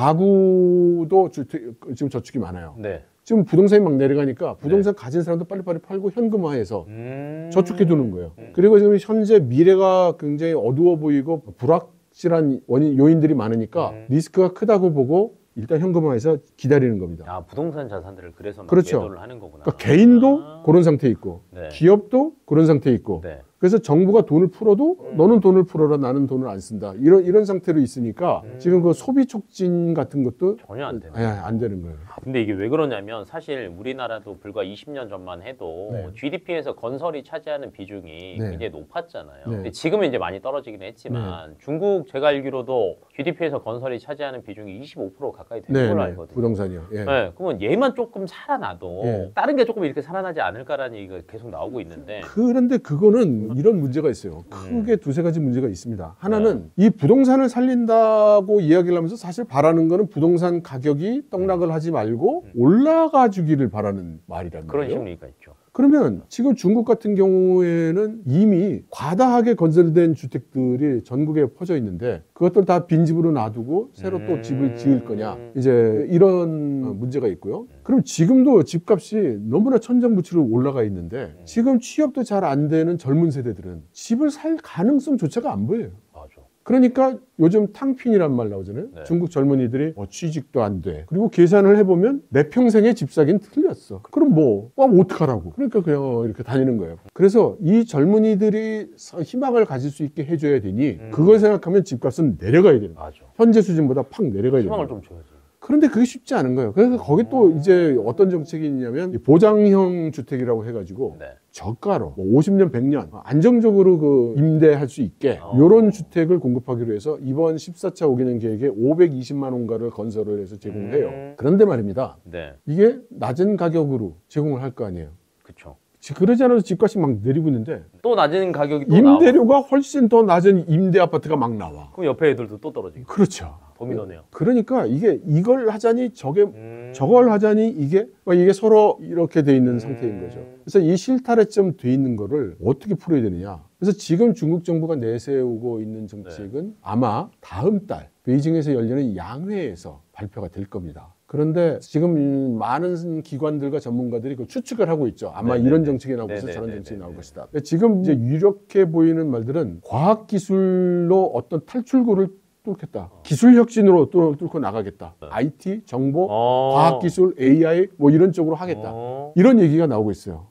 Speaker 2: 가구도 주택, 지금 저축이 많아요.
Speaker 1: 네.
Speaker 2: 지금 부동산이 막 내려가니까 부동산 가진 사람도 빨리빨리 팔고 현금화해서
Speaker 1: 음.
Speaker 2: 저축해 두는 거예요.
Speaker 1: 음.
Speaker 2: 그리고 지금 현재 미래가 굉장히 어두워 보이고 불확실한 원인 요인들이 많으니까
Speaker 1: 음.
Speaker 2: 리스크가 크다고 보고 일단 현금화해서 기다리는 겁니다.
Speaker 1: 아 부동산 자산들을 그래서 막
Speaker 2: 그렇죠.
Speaker 1: 매도를 하는 거구나.
Speaker 2: 그러니까 개인도
Speaker 1: 아.
Speaker 2: 그런 상태에 있고
Speaker 1: 네.
Speaker 2: 기업도 그런 상태에 있고
Speaker 1: 네.
Speaker 2: 그래서 정부가 돈을 풀어도
Speaker 1: 음.
Speaker 2: 너는 돈을 풀어라 나는 돈을 안 쓴다 이런 이런 상태로 있으니까
Speaker 1: 음.
Speaker 2: 지금 그 소비 촉진 같은 것도
Speaker 1: 전혀 안 되네.
Speaker 2: 예, 안 되는 거예요.
Speaker 1: 근데 이게 왜 그러냐면 사실 우리나라도 불과 이십 년 전만 해도
Speaker 2: 네.
Speaker 1: 지디피에서 건설이 차지하는 비중이
Speaker 2: 네.
Speaker 1: 굉장히 높았잖아요.
Speaker 2: 네.
Speaker 1: 근데 지금은 이제 많이 떨어지긴 했지만 중국 제가 알기로도 지디피에서 건설이 차지하는 비중이 이십오 퍼센트 가까이 되는
Speaker 2: 네,
Speaker 1: 걸로
Speaker 2: 네,
Speaker 1: 알거든요.
Speaker 2: 부동산이요. 예.
Speaker 1: 네, 그러면 얘만 조금 살아나도
Speaker 2: 예.
Speaker 1: 다른 게 조금 이렇게 살아나지 않을까라는 얘기가 계속 나오고 있는데
Speaker 2: 그런데 그거는 이런 문제가 있어요. 크게 두세 가지 문제가 있습니다. 하나는 이 부동산을 살린다고 이야기를 하면서 사실 바라는 거는 부동산 가격이 떡락을 하지 말고 올라가 주기를 바라는 말이란
Speaker 1: 그런
Speaker 2: 말이에요.
Speaker 1: 심리가 있죠.
Speaker 2: 그러면 지금 중국 같은 경우에는 이미 과다하게 건설된 주택들이 전국에 퍼져 있는데 그것들 다 빈집으로 놔두고 새로 또
Speaker 1: 음.
Speaker 2: 집을 지을 거냐 이제 이런 문제가 있고요. 그럼 지금도 집값이 너무나 천정부치로 올라가 있는데 지금 취업도 잘 안 되는 젊은 세대들은 집을 살 가능성조차가 안 보여요.
Speaker 1: 맞아.
Speaker 2: 그러니까 요즘 탕핀이란 말 나오잖아요.
Speaker 1: 네.
Speaker 2: 중국 젊은이들이 뭐 취직도 안 돼. 그리고 계산을 해보면 내 평생에 집 사긴 틀렸어. 그럼 뭐, 뭐 어떡하라고. 그러니까 그냥 이렇게 다니는 거예요. 그래서 이 젊은이들이 희망을 가질 수 있게 해줘야 되니
Speaker 1: 음.
Speaker 2: 그걸 생각하면 집값은 내려가야 되는 거예요.
Speaker 1: 맞아.
Speaker 2: 현재 수준보다 팍 내려가야 되는
Speaker 1: 희망을
Speaker 2: 거예요.
Speaker 1: 좀 줘야지.
Speaker 2: 그런데 그게 쉽지 않은 거예요. 그래서 거기 또 이제 어떤 정책이 있냐면 이 보장형 주택이라고 해가지고
Speaker 1: 네.
Speaker 2: 저가로 뭐 오십 년, 백 년 안정적으로 그 임대할 수 있게
Speaker 1: 어.
Speaker 2: 이런 주택을 공급하기로 해서 이번 십사 차 오 개년 계획에 오백이십만 원가를 건설을 해서 제공을 해요.
Speaker 1: 음.
Speaker 2: 그런데 말입니다.
Speaker 1: 네.
Speaker 2: 이게 낮은 가격으로 제공을 할 거 아니에요.
Speaker 1: 그렇죠.
Speaker 2: 지- 그러지 않아도 집값이 막 내리고 있는데
Speaker 1: 또 낮은 가격이 또 나와.
Speaker 2: 임대료가 훨씬 더 낮은 임대 아파트가 막 나와.
Speaker 1: 그럼 옆에 애들도 또 떨어지고.
Speaker 2: 그렇죠.
Speaker 1: 도미노네요.
Speaker 2: 그러니까 이게 이걸 하자니 저게
Speaker 1: 음.
Speaker 2: 저걸 하자니 이게 막 이게 서로 이렇게 돼 있는 상태인 거죠. 그래서 이 실타래점 돼 있는 거를 어떻게 풀어야 되느냐. 그래서 지금 중국 정부가 내세우고 있는 정책은 아마 다음 달 베이징에서 열리는 양회에서 발표가 될 겁니다. 그런데 지금 많은 기관들과 전문가들이 그 추측을 하고 있죠. 아마
Speaker 1: 네네네.
Speaker 2: 이런 정책이 나올 것이다,
Speaker 1: 네네네네.
Speaker 2: 저런 정책이 나올 것이다. 근데 지금 이제 유력해 보이는 말들은 과학기술로 어떤 탈출구를 뚫겠다. 기술 혁신으로 또 뚫고 나가겠다. 아이티, 정보,
Speaker 1: 어.
Speaker 2: 과학기술, 에이아이 뭐 이런 쪽으로 하겠다.
Speaker 1: 어.
Speaker 2: 이런 얘기가 나오고 있어요.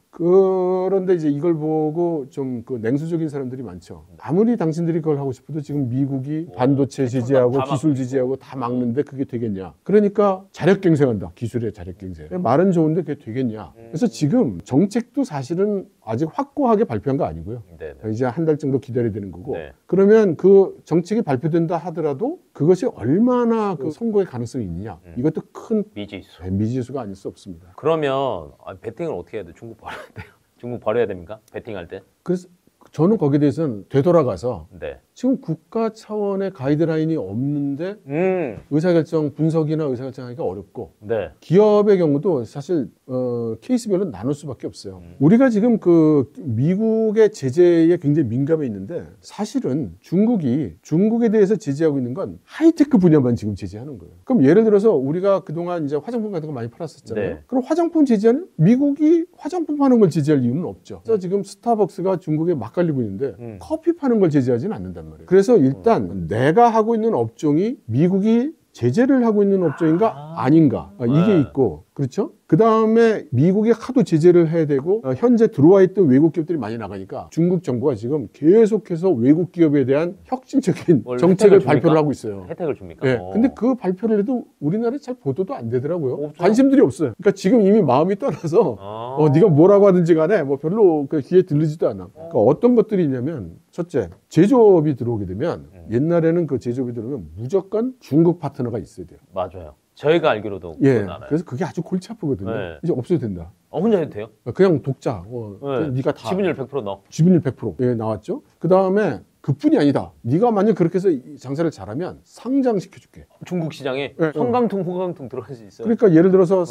Speaker 2: 그런데 이제 이걸 보고 좀 그 냉소적인 사람들이 많죠. 아무리 당신들이 그걸 하고 싶어도 지금 미국이
Speaker 1: 오,
Speaker 2: 반도체 지지하고
Speaker 1: 다
Speaker 2: 기술 지지하고 다 막는데 그게 되겠냐. 그러니까 자력갱생한다. 기술의 자력갱생. 말은 좋은데 그게 되겠냐. 그래서 지금 정책도 사실은 아직 확고하게 발표한 거 아니고요.
Speaker 1: 네네.
Speaker 2: 이제 한 달 정도 기다려야 되는 거고.
Speaker 1: 네.
Speaker 2: 그러면 그 정책이 발표된다 하더라도 그것이 얼마나 그 성공의 가능성이 있느냐.
Speaker 1: 음.
Speaker 2: 이것도 큰
Speaker 1: 미지수.
Speaker 2: 미지수가 아닐 수 없습니다.
Speaker 1: 그러면 아, 배팅을 어떻게 해야 돼? 중국 버려야 돼요? 중국 버려야 됩니까? 배팅할 때?
Speaker 2: 그래서 저는 거기에 대해서는 되돌아가서
Speaker 1: 네.
Speaker 2: 지금 국가 차원의 가이드라인이 없는데
Speaker 1: 음.
Speaker 2: 의사결정 분석이나 의사결정하기가 어렵고
Speaker 1: 네.
Speaker 2: 기업의 경우도 사실 어, 케이스별로 나눌 수밖에 없어요.
Speaker 1: 음.
Speaker 2: 우리가 지금 그 미국의 제재에 굉장히 민감해 있는데 사실은 중국이 중국에 대해서 제재하고 있는 건 하이테크 분야만 지금 제재하는 거예요. 그럼 예를 들어서 우리가 그동안 이제 화장품 같은 거 많이 팔았었잖아요.
Speaker 1: 네.
Speaker 2: 그럼 화장품 제재하는 미국이 화장품 파는 걸 제재할 이유는 없죠. 그래서 지금 스타벅스가 중국에 막 깔리고 있는데
Speaker 1: 음.
Speaker 2: 커피 파는 걸 제재하지는 않는단 말이에요. 그래서 일단
Speaker 1: 음.
Speaker 2: 내가 하고 있는 업종이 미국이 제재를 하고 있는 업종인가
Speaker 1: 아.
Speaker 2: 아닌가 아, 이게
Speaker 1: 네.
Speaker 2: 있고 그렇죠? 그 다음에 미국이 하도 제재를 해야 되고 어, 현재 들어와 있던 외국 기업들이 많이 나가니까 중국 정부가 지금 계속해서 외국 기업에 대한 혁신적인
Speaker 1: 뭘
Speaker 2: 정책을
Speaker 1: 혜택을
Speaker 2: 발표를
Speaker 1: 줍니까?
Speaker 2: 하고 있어요.
Speaker 1: 혜택을 줍니까?
Speaker 2: 예.
Speaker 1: 어.
Speaker 2: 근데 그 발표를 해도 우리나라에 잘 보도도 안 되더라고요.
Speaker 1: 없죠.
Speaker 2: 관심들이 없어요. 그러니까 지금 이미 마음이 떠나서
Speaker 1: 아.
Speaker 2: 어, 네가 뭐라고 하든지 간에 뭐 별로 그 귀에 들리지도 않아. 그러니까 어떤 것들이 있냐면 첫째, 제조업이 들어오게 되면
Speaker 1: 음.
Speaker 2: 옛날에는 그 제조업이 들어오면 무조건 중국 파트너가 있어야 돼요.
Speaker 1: 맞아요. 저희가 알기로도
Speaker 2: 예.
Speaker 1: 그건 알아요.
Speaker 2: 그래서 그게 아주 골치 아프거든요.
Speaker 1: 네.
Speaker 2: 이제 없어도 된다.
Speaker 1: 어, 혼자 해도 돼요?
Speaker 2: 그냥 독자. 어,
Speaker 1: 네.
Speaker 2: 그냥 네가 다
Speaker 1: 지분율 백 퍼센트 넣어.
Speaker 2: 지분율 백 퍼센트 예, 나왔죠. 그 다음에 그뿐이 아니다. 네가 만약 그렇게 해서 이 장사를 잘하면 상장시켜줄게.
Speaker 1: 중국 시장에
Speaker 2: 네,
Speaker 1: 성강통, 호강통 들어갈 수 있어요.
Speaker 2: 그러니까 예를 들어서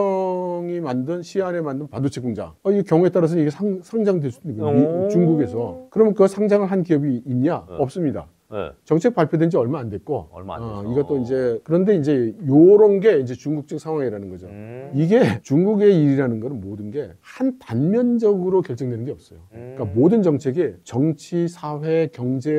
Speaker 2: 삼성이 만든 시안에 만든 반도체 공장 어, 이 경우에 따라서 이게 상, 상장될 수도 있는 거예요.
Speaker 1: 오.
Speaker 2: 중국에서. 그러면 그 상장을 한 기업이 있냐?
Speaker 1: 네.
Speaker 2: 없습니다.
Speaker 1: 네.
Speaker 2: 정책 발표된 지 얼마 안 됐고
Speaker 1: 얼마 안
Speaker 2: 어,
Speaker 1: 돼서.
Speaker 2: 이것도 이제 그런데 이제 요런 게 이제 중국적 상황이라는 거죠.
Speaker 1: 음.
Speaker 2: 이게 중국의 일이라는 거는 모든 게 한 단면적으로 결정되는 게 없어요.
Speaker 1: 음.
Speaker 2: 그러니까 모든 정책이 정치, 사회, 경제,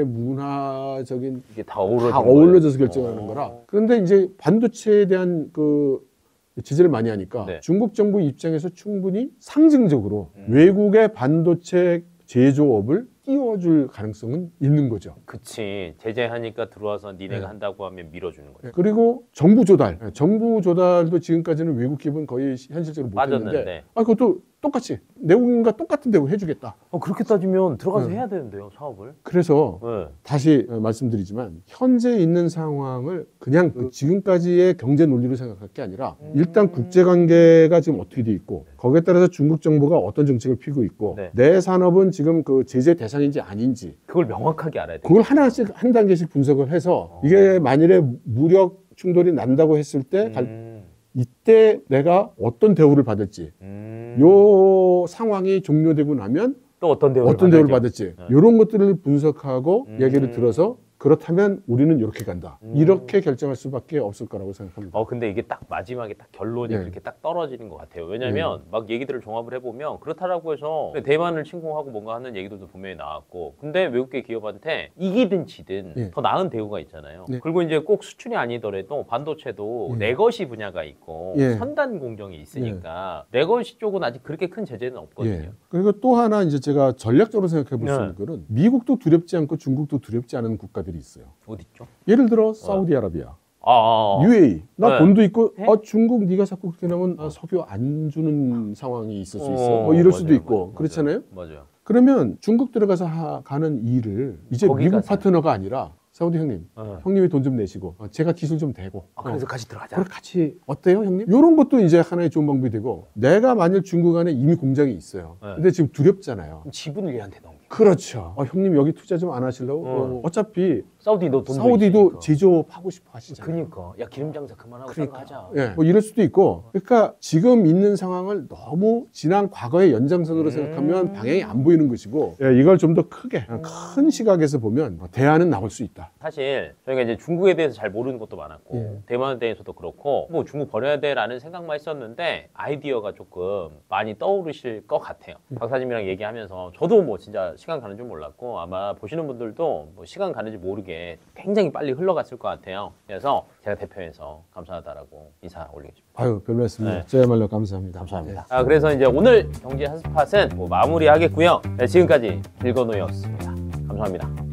Speaker 2: 문화적인
Speaker 1: 이게 다 어우러져.
Speaker 2: 다 어울려져서 결정하는 거라. 그런데 이제 반도체에 대한 그 제재를 많이 하니까
Speaker 1: 네.
Speaker 2: 중국 정부 입장에서 충분히 상징적으로
Speaker 1: 음.
Speaker 2: 외국의 반도체 제조업을 띄워줄 가능성은 있는 거죠.
Speaker 1: 그치. 제재하니까 들어와서 니네가
Speaker 2: 네.
Speaker 1: 한다고 하면 밀어주는 거죠.
Speaker 2: 그리고 정부 조달. 정부 조달도 지금까지는 외국 기업은 거의 현실적으로 못했는데
Speaker 1: 빠졌는데.
Speaker 2: 아, 그것도 똑같이 내국인과 똑같은 대우 해주겠다.
Speaker 1: 어, 그렇게 따지면 들어가서
Speaker 2: 네.
Speaker 1: 해야 되는데요, 사업을.
Speaker 2: 그래서
Speaker 1: 네.
Speaker 2: 다시 말씀드리지만 현재 있는 상황을 그냥 그 지금까지의 경제 논리로 생각할 게 아니라
Speaker 1: 음.
Speaker 2: 일단 국제관계가 지금 어떻게 돼 있고 거기에 따라서 중국 정부가 어떤 정책을 피고 있고
Speaker 1: 네.
Speaker 2: 내 산업은 지금 그 제재 대상인지 아닌지
Speaker 1: 그걸 명확하게 알아야 돼.
Speaker 2: 그걸 하나씩 한 단계씩 분석을 해서
Speaker 1: 어.
Speaker 2: 이게 만일에 무력 충돌이 난다고 했을 때 갈-
Speaker 1: 음.
Speaker 2: 이때 내가 어떤 대우를 받을지
Speaker 1: 음.
Speaker 2: 요 상황이 종료되고 나면
Speaker 1: 또 어떤 대우를
Speaker 2: 어떤 대우를
Speaker 1: 받아야죠?
Speaker 2: 받을지
Speaker 1: 네.
Speaker 2: 이런 것들을 분석하고
Speaker 1: 음.
Speaker 2: 얘기를 들어서 그렇다면 우리는 이렇게 간다.
Speaker 1: 음.
Speaker 2: 이렇게 결정할 수밖에 없을 거라고 생각합니다.
Speaker 1: 어 근데 이게 딱 마지막에 딱 결론이
Speaker 2: 네.
Speaker 1: 그렇게 딱 떨어지는 것 같아요. 왜냐면 막 얘기들을 종합을 해보면 그렇다라고 해서 대만을 침공하고 뭔가 하는 얘기들도 분명히 나왔고 근데 외국계 기업한테 이기든 지든
Speaker 2: 네.
Speaker 1: 더 나은 대우가 있잖아요.
Speaker 2: 네.
Speaker 1: 그리고 이제 꼭 수출이 아니더라도 반도체도
Speaker 2: 네.
Speaker 1: 내것이 분야가 있고
Speaker 2: 예.
Speaker 1: 선단 공정이 있으니까 내것이 쪽은 아직 그렇게 큰 제재는 없거든요.
Speaker 2: 예. 그리고 또 하나 이제 제가 전략적으로 생각해 볼 수
Speaker 1: 네.
Speaker 2: 있는 거는 미국도 두렵지 않고 중국도 두렵지 않은 국가들이 있어요.
Speaker 1: 어디 있죠?
Speaker 2: 예를 들어 사우디아라비아,
Speaker 1: 아, 아, 아.
Speaker 2: 유에이이. 나
Speaker 1: 네.
Speaker 2: 돈도 있고
Speaker 1: 네?
Speaker 2: 아, 중국 네가 자꾸 그렇게 나면 아, 석유 안 주는 상황이 있을 수 있어.
Speaker 1: 어,
Speaker 2: 뭐 이럴 수도
Speaker 1: 맞아요,
Speaker 2: 있고
Speaker 1: 맞아요,
Speaker 2: 그렇잖아요.
Speaker 1: 맞아요.
Speaker 2: 그러면 중국 들어가서 하, 가는 일을 이제 미국
Speaker 1: 거기까지.
Speaker 2: 파트너가 아니라 사우디 형님,
Speaker 1: 어.
Speaker 2: 형님이 돈 좀 내시고 어, 제가 기술 좀 대고
Speaker 1: 아, 그래서
Speaker 2: 어,
Speaker 1: 같이 들어가자.
Speaker 2: 그럼 같이 어때요 형님? 이런 것도 이제 하나의 좋은 방법이 되고 내가 만일 중국 안에 이미 공장이 있어요.
Speaker 1: 네.
Speaker 2: 근데 지금 두렵잖아요.
Speaker 1: 그럼 지분을 얘한테 넘겨.
Speaker 2: 그렇죠. 어, 형님 여기 투자 좀 안 하실라고?
Speaker 1: 어.
Speaker 2: 어, 어차피
Speaker 1: 사우디 너 돈도
Speaker 2: 사우디도
Speaker 1: 있으니까.
Speaker 2: 제조업 하고 싶어 하시잖아요.
Speaker 1: 그러니까 야 기름 장사 그만하고
Speaker 2: 그러니까.
Speaker 1: 하자.
Speaker 2: 예, 뭐 이럴 수도 있고. 그러니까 지금 있는 상황을 너무 지난 과거의 연장선으로
Speaker 1: 음.
Speaker 2: 생각하면 방향이 안 보이는 것이고 예, 이걸 좀 더 크게 큰 시각에서 보면 대안은 나올 수 있다.
Speaker 1: 사실 저희가 이제 중국에 대해서 잘 모르는 것도 많았고
Speaker 2: 예.
Speaker 1: 대만에 대해서도 그렇고 뭐 중국 버려야 돼라는 생각만 했었는데 아이디어가 조금 많이 떠오르실 것 같아요. 박사님이랑 얘기하면서 저도 뭐 진짜 시간 가는 줄 몰랐고 아마 보시는 분들도 뭐 시간 가는지 모르게 중국에 굉장히 빨리 흘러갔을 것 같아요. 그래서 제가 대표에서 감사하다라고 인사 올리겠습니다.
Speaker 2: 아유, 별 말씀입니다.
Speaker 1: 네.
Speaker 2: 저야말로 감사합니다.
Speaker 1: 감사합니다. 아, 그래서 이제 오늘 경제 핫스팟은 뭐 마무리하겠고요. 네, 지금까지 빌건호였습니다. 감사합니다.